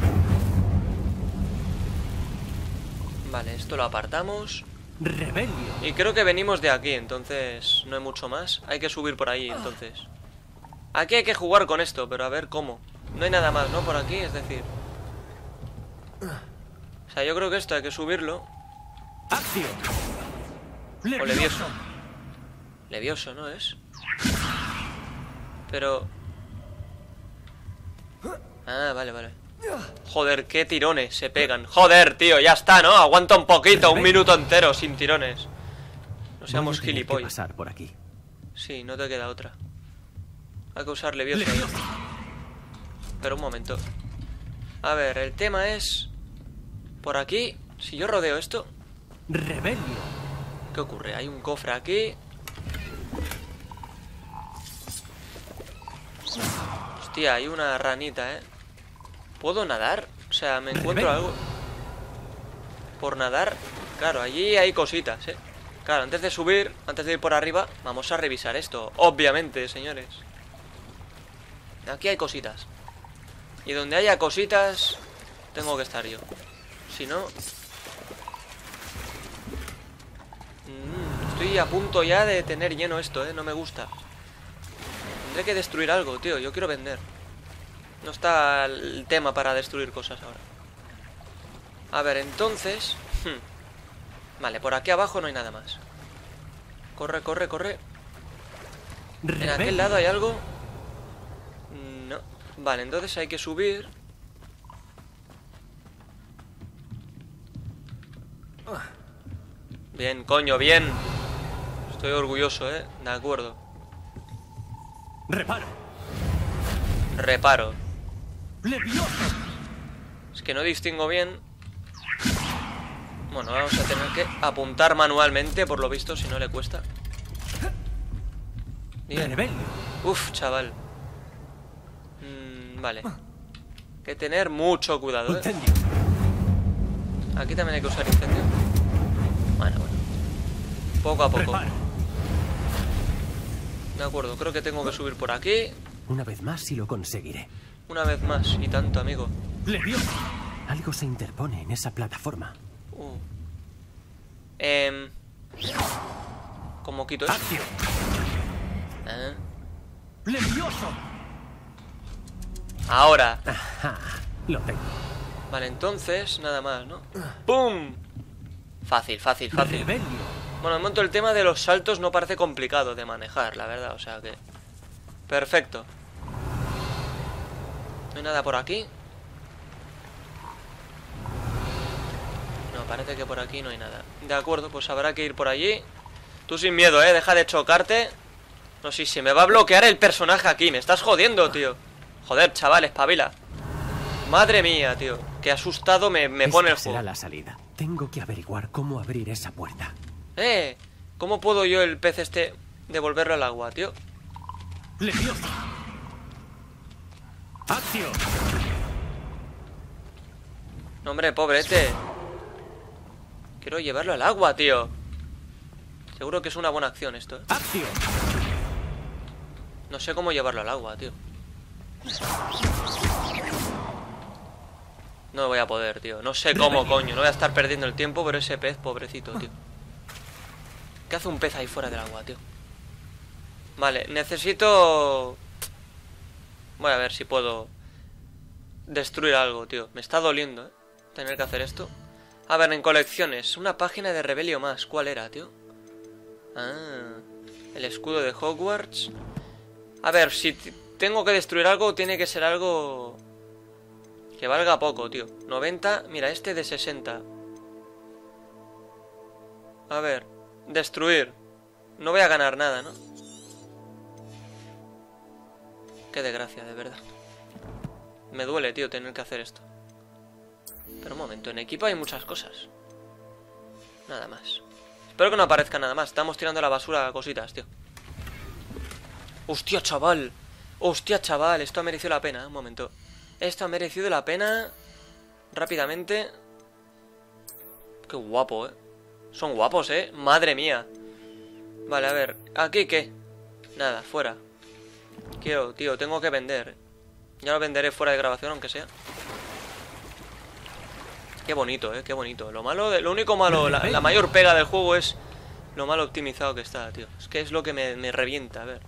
S1: Vale, esto lo apartamos.
S11: ¡Rebelio!
S1: Y creo que venimos de aquí, entonces no hay mucho más. Hay que subir por ahí, entonces. Aquí hay que jugar con esto, pero a ver cómo. No hay nada más, ¿no? Por aquí, es decir... O sea, yo creo que esto hay que subirlo.
S11: ¡Acción!
S1: O levioso. Levioso, ¿no es? Pero... Ah, vale. Joder, qué tirones se pegan. Joder, tío, ya está, ¿no? Aguanta un poquito, un minuto entero sin tirones. No seamos gilipollas.
S11: Pasar por aquí.
S1: Sí, no te queda otra. Hay que usar levioso ahí. Pero un momento. A ver, el tema es... Por aquí, si yo rodeo esto...
S11: ¡Rebelio!
S1: ¿Qué ocurre? Hay un cofre aquí. Hostia, hay una ranita, ¿eh? ¿Puedo nadar? O sea, me encuentro algo. Por nadar. Claro, allí hay cositas, ¿eh? Claro, antes de subir, antes de ir por arriba, vamos a revisar esto. Obviamente, señores. Aquí hay cositas. Y donde haya cositas, tengo que estar yo. Si no... estoy a punto ya de tener lleno esto, ¿eh? No me gusta. Tendré que destruir algo, tío. Yo quiero vender. No está el tema para destruir cosas ahora. A ver, entonces... Vale, por aquí abajo no hay nada más. Corre, corre, corre. En aquel lado hay algo. No. Vale, entonces hay que subir. Bien, coño, bien. Estoy orgulloso, ¿eh? De acuerdo.
S16: Reparo.
S1: Reparo. Es que no distingo bien. Bueno, vamos a tener que apuntar manualmente, por lo visto, si no le cuesta. Bien. Uf, chaval. Vale. Hay que tener mucho cuidado, ¿eh? Aquí también hay que usar incendio. Bueno. Poco a poco. De acuerdo, creo que tengo que subir por aquí.
S11: Una vez más y lo conseguiré.
S1: Una vez más, y tanto, amigo.
S11: Algo se interpone en esa plataforma.
S1: ¿Cómo quito eso? Ahora.
S11: Ajá, lo tengo.
S1: Vale, entonces, nada más, ¿no? ¡Pum! Fácil, fácil, fácil. Bueno, de momento el tema de los saltos no parece complicado de manejar, la verdad, o sea que... Perfecto. ¿No hay nada por aquí? No, parece que por aquí no hay nada. De acuerdo, pues habrá que ir por allí. Tú sin miedo, deja de chocarte. No sé si se me va a bloquear el personaje aquí. Me estás jodiendo, tío. Joder, chaval, espabila. Madre mía, tío. Qué asustado me pone el juego.
S11: Será la salida. Tengo que averiguar cómo abrir esa puerta.
S1: ¿Cómo puedo yo el pez este devolverlo al agua, tío?
S16: ¡Acción!
S1: No, hombre, pobrete. Quiero llevarlo al agua, tío. Seguro que es una buena acción esto, ¿eh?
S16: ¡Acción!
S1: No sé cómo llevarlo al agua, tío. No voy a poder, tío. No sé cómo, coño. No voy a estar perdiendo el tiempo, pero ese pez, pobrecito, tío. ¿Qué hace un pez ahí fuera del agua, tío? Vale, necesito... Voy a ver si puedo destruir algo, tío. Me está doliendo, ¿eh? Tener que hacer esto. A ver, en colecciones. Una página de Rebelio más. ¿Cuál era, tío? Ah, el escudo de Hogwarts. A ver, si tengo que destruir algo, tiene que ser algo que valga poco, tío. 90, mira, este de 60. A ver, destruir. No voy a ganar nada, ¿no? Qué desgracia, de verdad. Me duele, tío, tener que hacer esto. Pero un momento, en equipo hay muchas cosas. Nada más. Espero que no aparezca nada más. Estamos tirando a la basura cositas, tío. ¡Hostia, chaval! ¡Hostia, chaval! Esto ha merecido la pena. Un momento. Esto ha merecido la pena. Rápidamente. Qué guapo, ¿eh? Son guapos, ¿eh? Madre mía. Vale, a ver. ¿Aquí qué? Nada, fuera. Quiero, tío, tengo que vender. Ya lo venderé fuera de grabación, aunque sea. Qué bonito, qué bonito. Lo malo, lo único malo, la mayor pega del juego es lo mal optimizado que está, tío. Es que es lo que me revienta, a ver.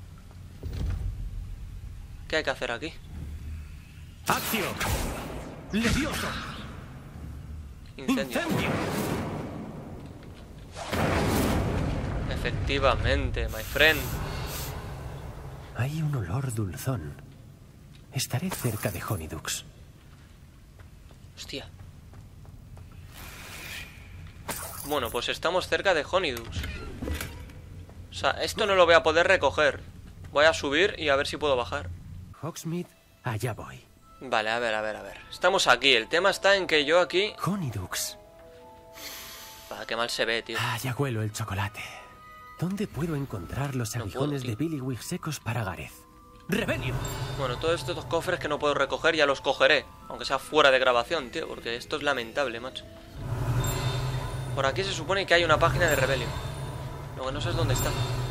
S1: ¿Qué hay que hacer aquí?
S16: ¡Acción! ¡Levioso!
S1: Incendio. Efectivamente, my friend.
S11: Hay un olor dulzón. Estaré cerca de Honeydukes.
S1: Hostia. Bueno, pues estamos cerca de Honeydukes. O sea, esto no lo voy a poder recoger. Voy a subir y a ver si puedo bajar.
S11: Hogsmeade, allá voy.
S1: Vale, a ver, a ver, a ver. Estamos aquí. El tema está en que yo aquí...
S11: Honeydukes.
S1: Qué mal se ve, tío.
S11: Ya huelo el chocolate. ¿Dónde puedo encontrar los aguijones de Billywig secos para Gareth?
S16: ¡Rebelio!
S1: Bueno, todos estos cofres que no puedo recoger ya los cogeré. Aunque sea fuera de grabación, tío. Porque esto es lamentable, macho. Por aquí se supone que hay una página de Rebellion. Lo que no sé es dónde está.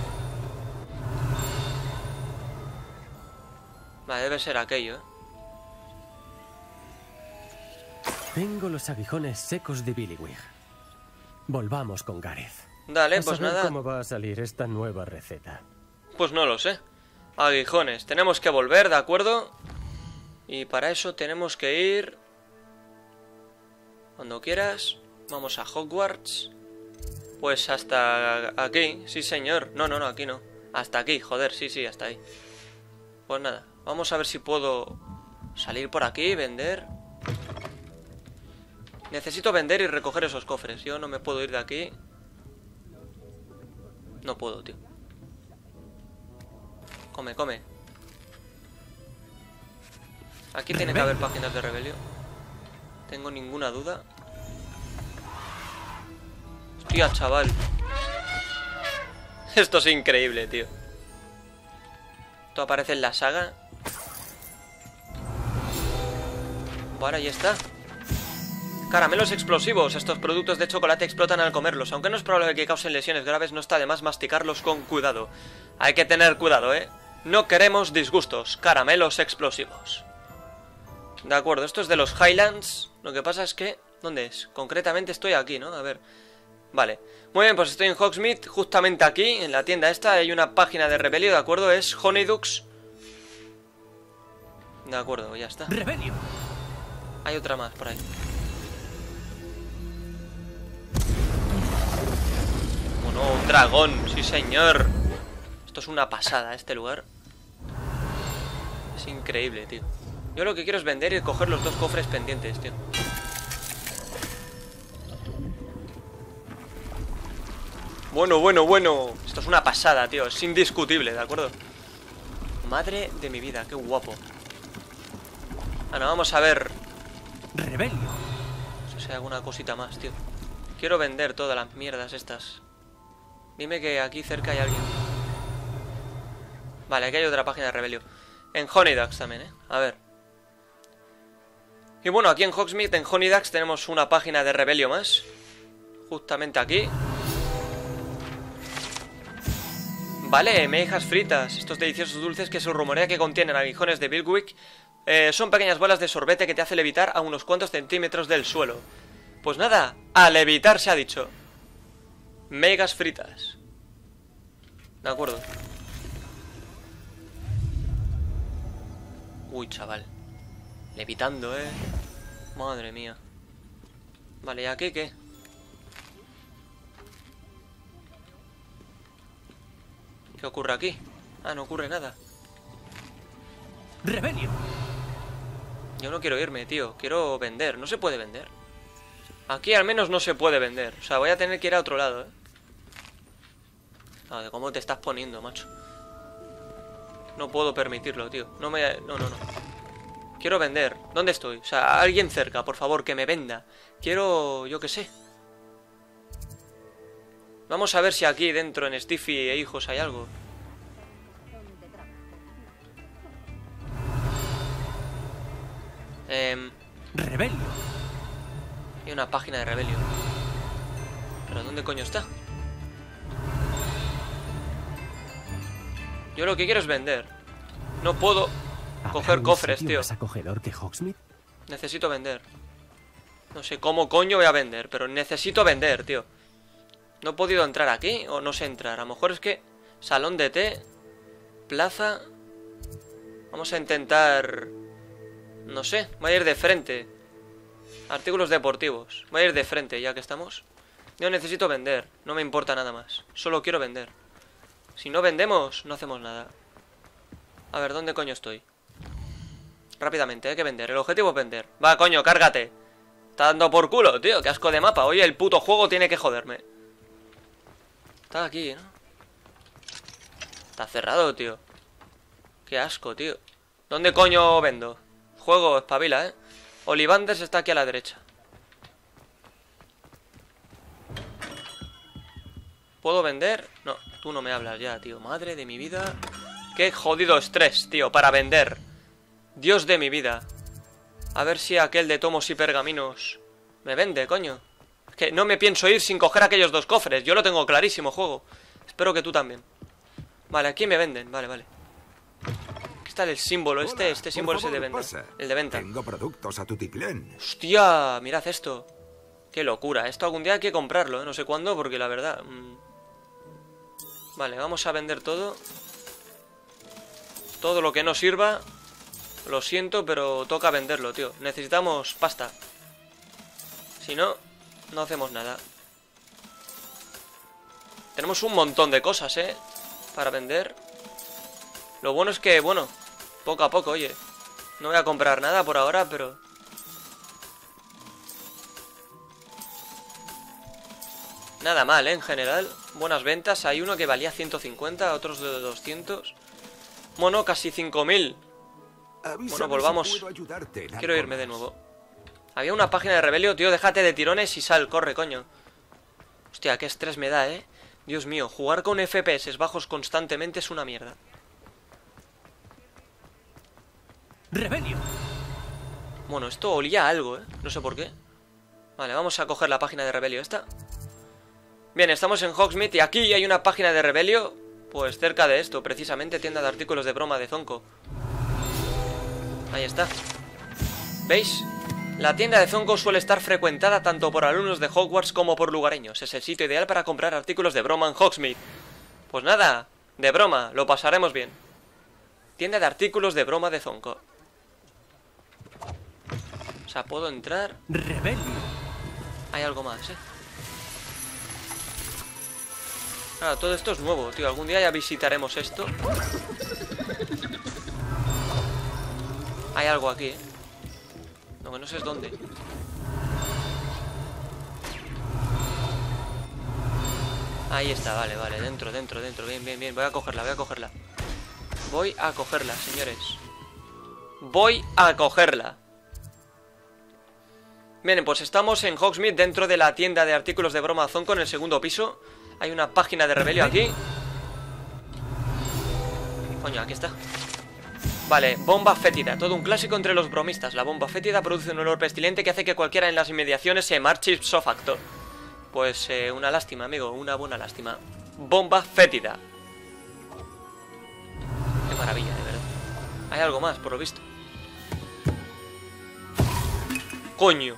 S1: Vale, debe ser aquello,
S11: Tengo los aguijones secos de Billywig. Volvamos con Gareth.
S1: Dale,
S11: A
S1: pues
S11: saber
S1: nada.
S11: ¿Cómo va a salir esta nueva receta?
S1: Pues no lo sé. Aguijones, tenemos que volver, ¿de acuerdo? Y para eso tenemos que ir... Cuando quieras. Vamos a Hogwarts. Pues hasta aquí, sí señor. No, aquí no. Hasta aquí, joder, sí, hasta ahí. Pues nada, vamos a ver si puedo salir por aquí, vender. Necesito vender y recoger esos cofres. Yo no me puedo ir de aquí. No puedo, tío. Come. Aquí tiene que haber páginas de Rebellion. Tengo ninguna duda. Hostia, chaval. Esto es increíble, tío. Esto aparece en la saga. Vale, ahí está. Caramelos explosivos. Estos productos de chocolate explotan al comerlos. Aunque no es probable que causen lesiones graves, no está de más masticarlos con cuidado. Hay que tener cuidado, ¿eh? No queremos disgustos. Caramelos explosivos. De acuerdo, esto es de los Highlands. Lo que pasa es que... ¿Dónde es? Concretamente estoy aquí, ¿no? A ver. Vale. Muy bien, pues estoy en Hogsmeade. Justamente aquí, en la tienda esta, hay una página de Rebellion, ¿de acuerdo? Es Honeydukes. De acuerdo, ya está.
S16: ¡Rebellion!
S1: Hay otra más por ahí. Oh no, un dragón, sí señor. Esto es una pasada, este lugar. Es increíble, tío. Yo lo que quiero es vender y coger los dos cofres pendientes, tío. Bueno. Esto es una pasada, tío. Es indiscutible, ¿de acuerdo? Madre de mi vida, qué guapo. Bueno, vamos a ver.
S16: ¡Rebellion!
S1: No sé si hay alguna cosita más, tío. Quiero vender todas las mierdas estas. Dime que aquí cerca hay alguien. Vale, aquí hay otra página de Rebellion. En Honeydukes también, A ver. Y bueno, aquí en Hogsmeade, en Honeydukes, tenemos una página de Rebellion más. Justamente aquí. Vale, mejas fritas. Estos deliciosos dulces que se rumorea que contienen aguijones de Billywig. Son pequeñas bolas de sorbete que te hace levitar a unos cuantos centímetros del suelo. Pues nada, a levitar se ha dicho. Megas fritas. De acuerdo. Uy, chaval. Levitando, Madre mía. Vale, ¿y aquí qué? ¿Qué ocurre aquí? Ah, no ocurre nada.
S16: ¡Rebellion!
S1: Yo no quiero irme, tío. Quiero vender. No se puede vender. Aquí al menos no se puede vender. O sea, voy a tener que ir a otro lado, A ver, ¿cómo te estás poniendo, macho? No puedo permitirlo, tío. No. Quiero vender. ¿Dónde estoy? O sea, alguien cerca, por favor, que me venda. Quiero... yo qué sé. Vamos a ver si aquí dentro en Stiffy e Hijos hay algo.
S16: ¡Rebellion!
S1: Hay una página de Rebellion. ¿Pero dónde coño está? Yo lo que quiero es vender. No puedo coger cofres, tío.
S11: ¿Más acogedor que Hogsmeade?
S1: Necesito vender. No sé cómo coño voy a vender, pero necesito vender, tío. No he podido entrar aquí, o no sé entrar. A lo mejor es que... Salón de té. Plaza. Vamos a intentar... No sé, voy a ir de frente. Artículos deportivos. Voy a ir de frente, ya que estamos. Yo necesito vender, no me importa nada más. Solo quiero vender. Si no vendemos, no hacemos nada. A ver, ¿dónde coño estoy? Rápidamente, hay que vender. El objetivo es vender. Va, coño, cárgate. Está dando por culo, tío. Qué asco de mapa. Oye, el puto juego tiene que joderme. Está aquí, ¿no? Está cerrado, tío. Qué asco, tío. ¿Dónde coño vendo? Juego, espabila, Ollivanders está aquí a la derecha. ¿Puedo vender? No, tú no me hablas ya, tío. Madre de mi vida. Qué jodido estrés, tío, para vender. Dios de mi vida. A ver si aquel de tomos y pergaminos me vende, coño. Es que no me pienso ir sin coger aquellos 2 cofres. Yo lo tengo clarísimo, juego. Espero que tú también. Vale, aquí me venden, vale. Aquí está el símbolo, este símbolo es el de venta. El de venta.
S17: Tengo productos a tutiplén.
S1: Hostia, mirad esto. Qué locura, esto algún día hay que comprarlo, ¿eh? No sé cuándo, porque la verdad... Vale, vamos a vender todo. Todo lo que no sirva. Lo siento, pero toca venderlo, tío. Necesitamos pasta. Si no, no hacemos nada. Tenemos un montón de cosas, para vender. Lo bueno es que, bueno, poco a poco, oye. No voy a comprar nada por ahora, pero... Nada mal, en general. Buenas ventas. Hay uno que valía 150, otros de 200. Bueno, casi 5000. Bueno, volvamos. Quiero irme de nuevo. Había una página de Rebelio, tío. Déjate de tirones y sal, corre, coño. Hostia, qué estrés me da, Dios mío, jugar con FPS bajos constantemente es una mierda.
S16: Rebelio.
S1: Bueno, esto olía a algo, no sé por qué. Vale, vamos a coger la página de Rebelio esta. Bien, estamos en Hogsmeade y aquí hay una página de Rebelio. Pues cerca de esto, precisamente, tienda de artículos de broma de Zonko. Ahí está. ¿Veis? La tienda de Zonko suele estar frecuentada tanto por alumnos de Hogwarts como por lugareños. Es el sitio ideal para comprar artículos de broma en Hogsmeade. Pues nada, de broma, lo pasaremos bien. Tienda de artículos de broma de Zonko. O sea, ¿puedo entrar?
S16: Rebelio.
S1: Hay algo más, Claro, todo esto es nuevo, tío. Algún día ya visitaremos esto. Hay algo aquí, Lo que no sé es dónde. Ahí está, vale. Dentro. Bien. Voy a cogerla. Voy a cogerla, señores. Voy a cogerla. Bien, pues estamos en Hogsmeade, dentro de la tienda de artículos de broma Zonko, en el segundo piso. Hay una página de Rebelio aquí. Coño, aquí está. Vale, bomba fétida, todo un clásico entre los bromistas. La bomba fétida produce un olor pestilente que hace que cualquiera en las inmediaciones se marche ipso facto. Pues una lástima, amigo, una buena lástima. Bomba fétida. Qué maravilla, de verdad. Hay algo más, por lo visto. Coño.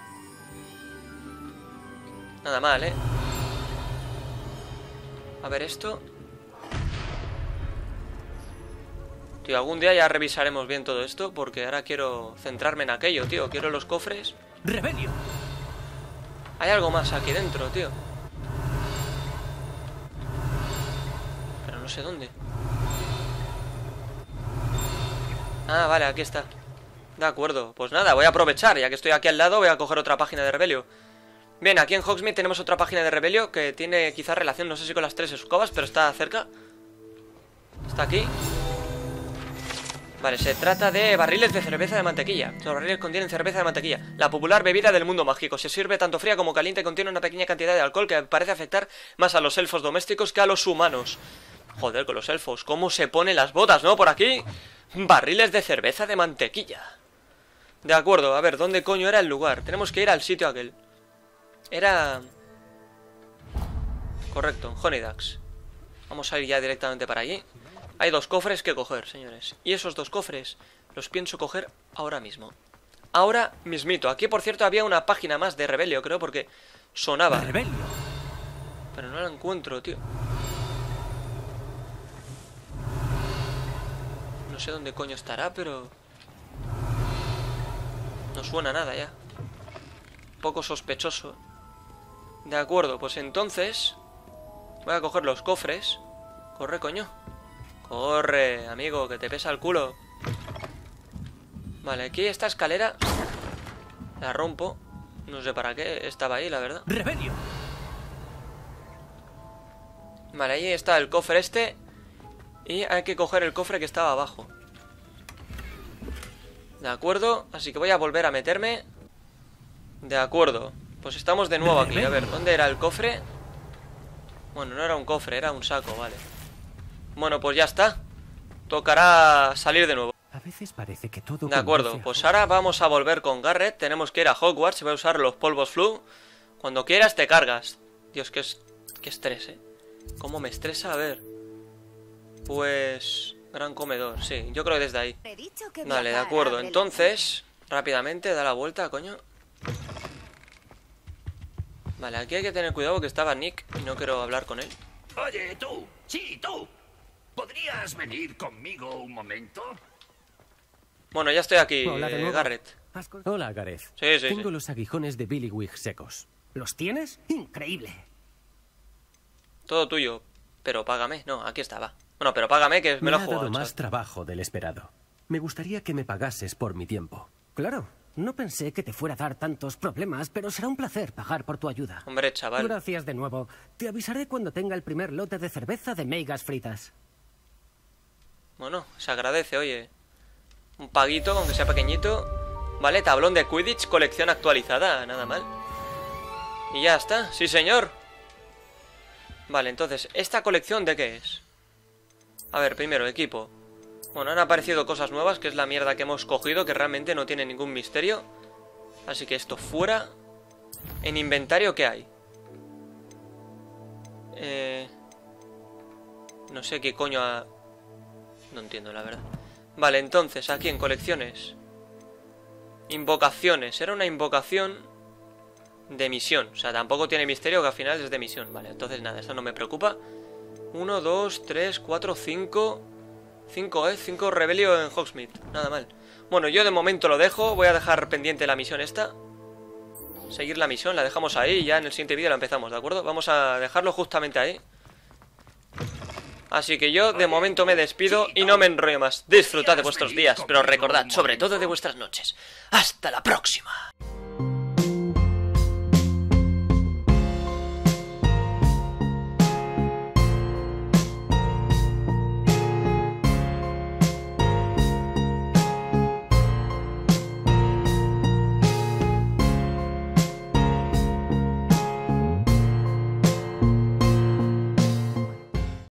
S1: Nada mal, A ver esto. Tío, algún día ya revisaremos bien todo esto, porque ahora quiero centrarme en aquello, tío. Quiero los cofres.
S16: ¡Rebelio!
S1: Hay algo más aquí dentro, tío. Pero no sé dónde. Ah, vale, aquí está. De acuerdo, pues nada, voy a aprovechar. Ya que estoy aquí al lado, voy a coger otra página de Rebelio. Bien, aquí en Hogsmeade tenemos otra página de Rebelio que tiene quizás relación, no sé si con las 3 escobas, pero está cerca. Está aquí. Vale, se trata de barriles de cerveza de mantequilla. Los barriles contienen cerveza de mantequilla, la popular bebida del mundo mágico. Se sirve tanto fría como caliente y contiene una pequeña cantidad de alcohol que parece afectar más a los elfos domésticos que a los humanos. Joder, con los elfos, ¿cómo se ponen las botas, no? Por aquí, barriles de cerveza de mantequilla. De acuerdo, a ver, ¿dónde coño era el lugar? Tenemos que ir al sitio aquel. Era... Correcto, en Honeydukes. Vamos a ir ya directamente para allí. Hay 2 cofres que coger, señores. Y esos 2 cofres los pienso coger ahora mismo. Ahora mismito. Aquí, por cierto, había una página más de Rebelio, creo, porque sonaba.
S16: Rebelio.
S1: Pero no la encuentro, tío. No sé dónde coño estará, pero... no suena nada ya. Poco sospechoso. De acuerdo, pues entonces voy a coger los cofres. Corre, coño. Corre, amigo, que te pesa el culo. Vale, aquí esta escalera la rompo. No sé para qué estaba ahí, la verdad.
S16: ¡Rebelio!
S1: Vale, ahí está el cofre este. Y hay que coger el cofre que estaba abajo. De acuerdo, así que voy a volver a meterme. De acuerdo, pues estamos de nuevo aquí. A ver, ¿dónde era el cofre? Bueno, no era un cofre, era un saco, vale. Bueno, pues ya está. tocará salir de nuevo.
S11: A veces parece que todo...
S1: De acuerdo, pues ahora vamos a volver con Garrett. Tenemos que ir a Hogwarts y voy a usar los polvos Flu. Cuando quieras te cargas. Dios, qué estrés, ¿Cómo me estresa? A ver. Pues... gran comedor, sí, yo creo que desde ahí. Vale, de acuerdo, entonces rápidamente da la vuelta, coño. Vale, aquí hay que tener cuidado porque estaba Nick y no quiero hablar con él.
S15: Oye, tú, sí, tú. ¿Podrías venir conmigo un momento?
S1: Bueno, ya estoy aquí,
S11: Hola,
S1: Garrett.
S11: Hola, Gareth.
S1: Sí.
S11: Tengo los aguijones de Billywig secos.
S10: ¿Los tienes? Increíble.
S1: Todo tuyo, pero págame. No, aquí estaba. Bueno, pero págame que me lo he jugado.
S11: Me ha dado más trabajo del esperado. Me gustaría que me pagases por mi tiempo.
S10: Claro, no pensé que te fuera a dar tantos problemas, pero será un placer pagar por tu ayuda.
S1: Hombre, chaval.
S10: Gracias de nuevo. Te avisaré cuando tenga el primer lote de cerveza de meigas fritas.
S1: Bueno, se agradece, oye. Un paguito, aunque sea pequeñito. Vale, tablón de Quidditch, colección actualizada, nada mal. Y ya está, sí señor. Vale, entonces, ¿esta colección de qué es? A ver, primero, equipo. Bueno, han aparecido cosas nuevas, que es la mierda que hemos cogido, que realmente no tiene ningún misterio. Así que esto fuera. En inventario, ¿qué hay? No sé qué coño ha... No entiendo, la verdad. Vale, entonces, aquí en colecciones. Invocaciones. Era una invocación de misión. O sea, tampoco tiene misterio, que al final es de misión. Vale, entonces nada, esto no me preocupa. 1, 2, 3, 4, 5. 5 Rebelio en Hogsmeade. Nada mal. Bueno, yo de momento lo dejo. Voy a dejar pendiente la misión esta. Seguir la misión, la dejamos ahí y ya en el siguiente vídeo la empezamos, ¿de acuerdo? Vamos a dejarlo justamente ahí. Así que yo de momento me despido y no me enrollo más. Disfrutad de vuestros días, pero recordad sobre todo de vuestras noches. ¡Hasta la próxima!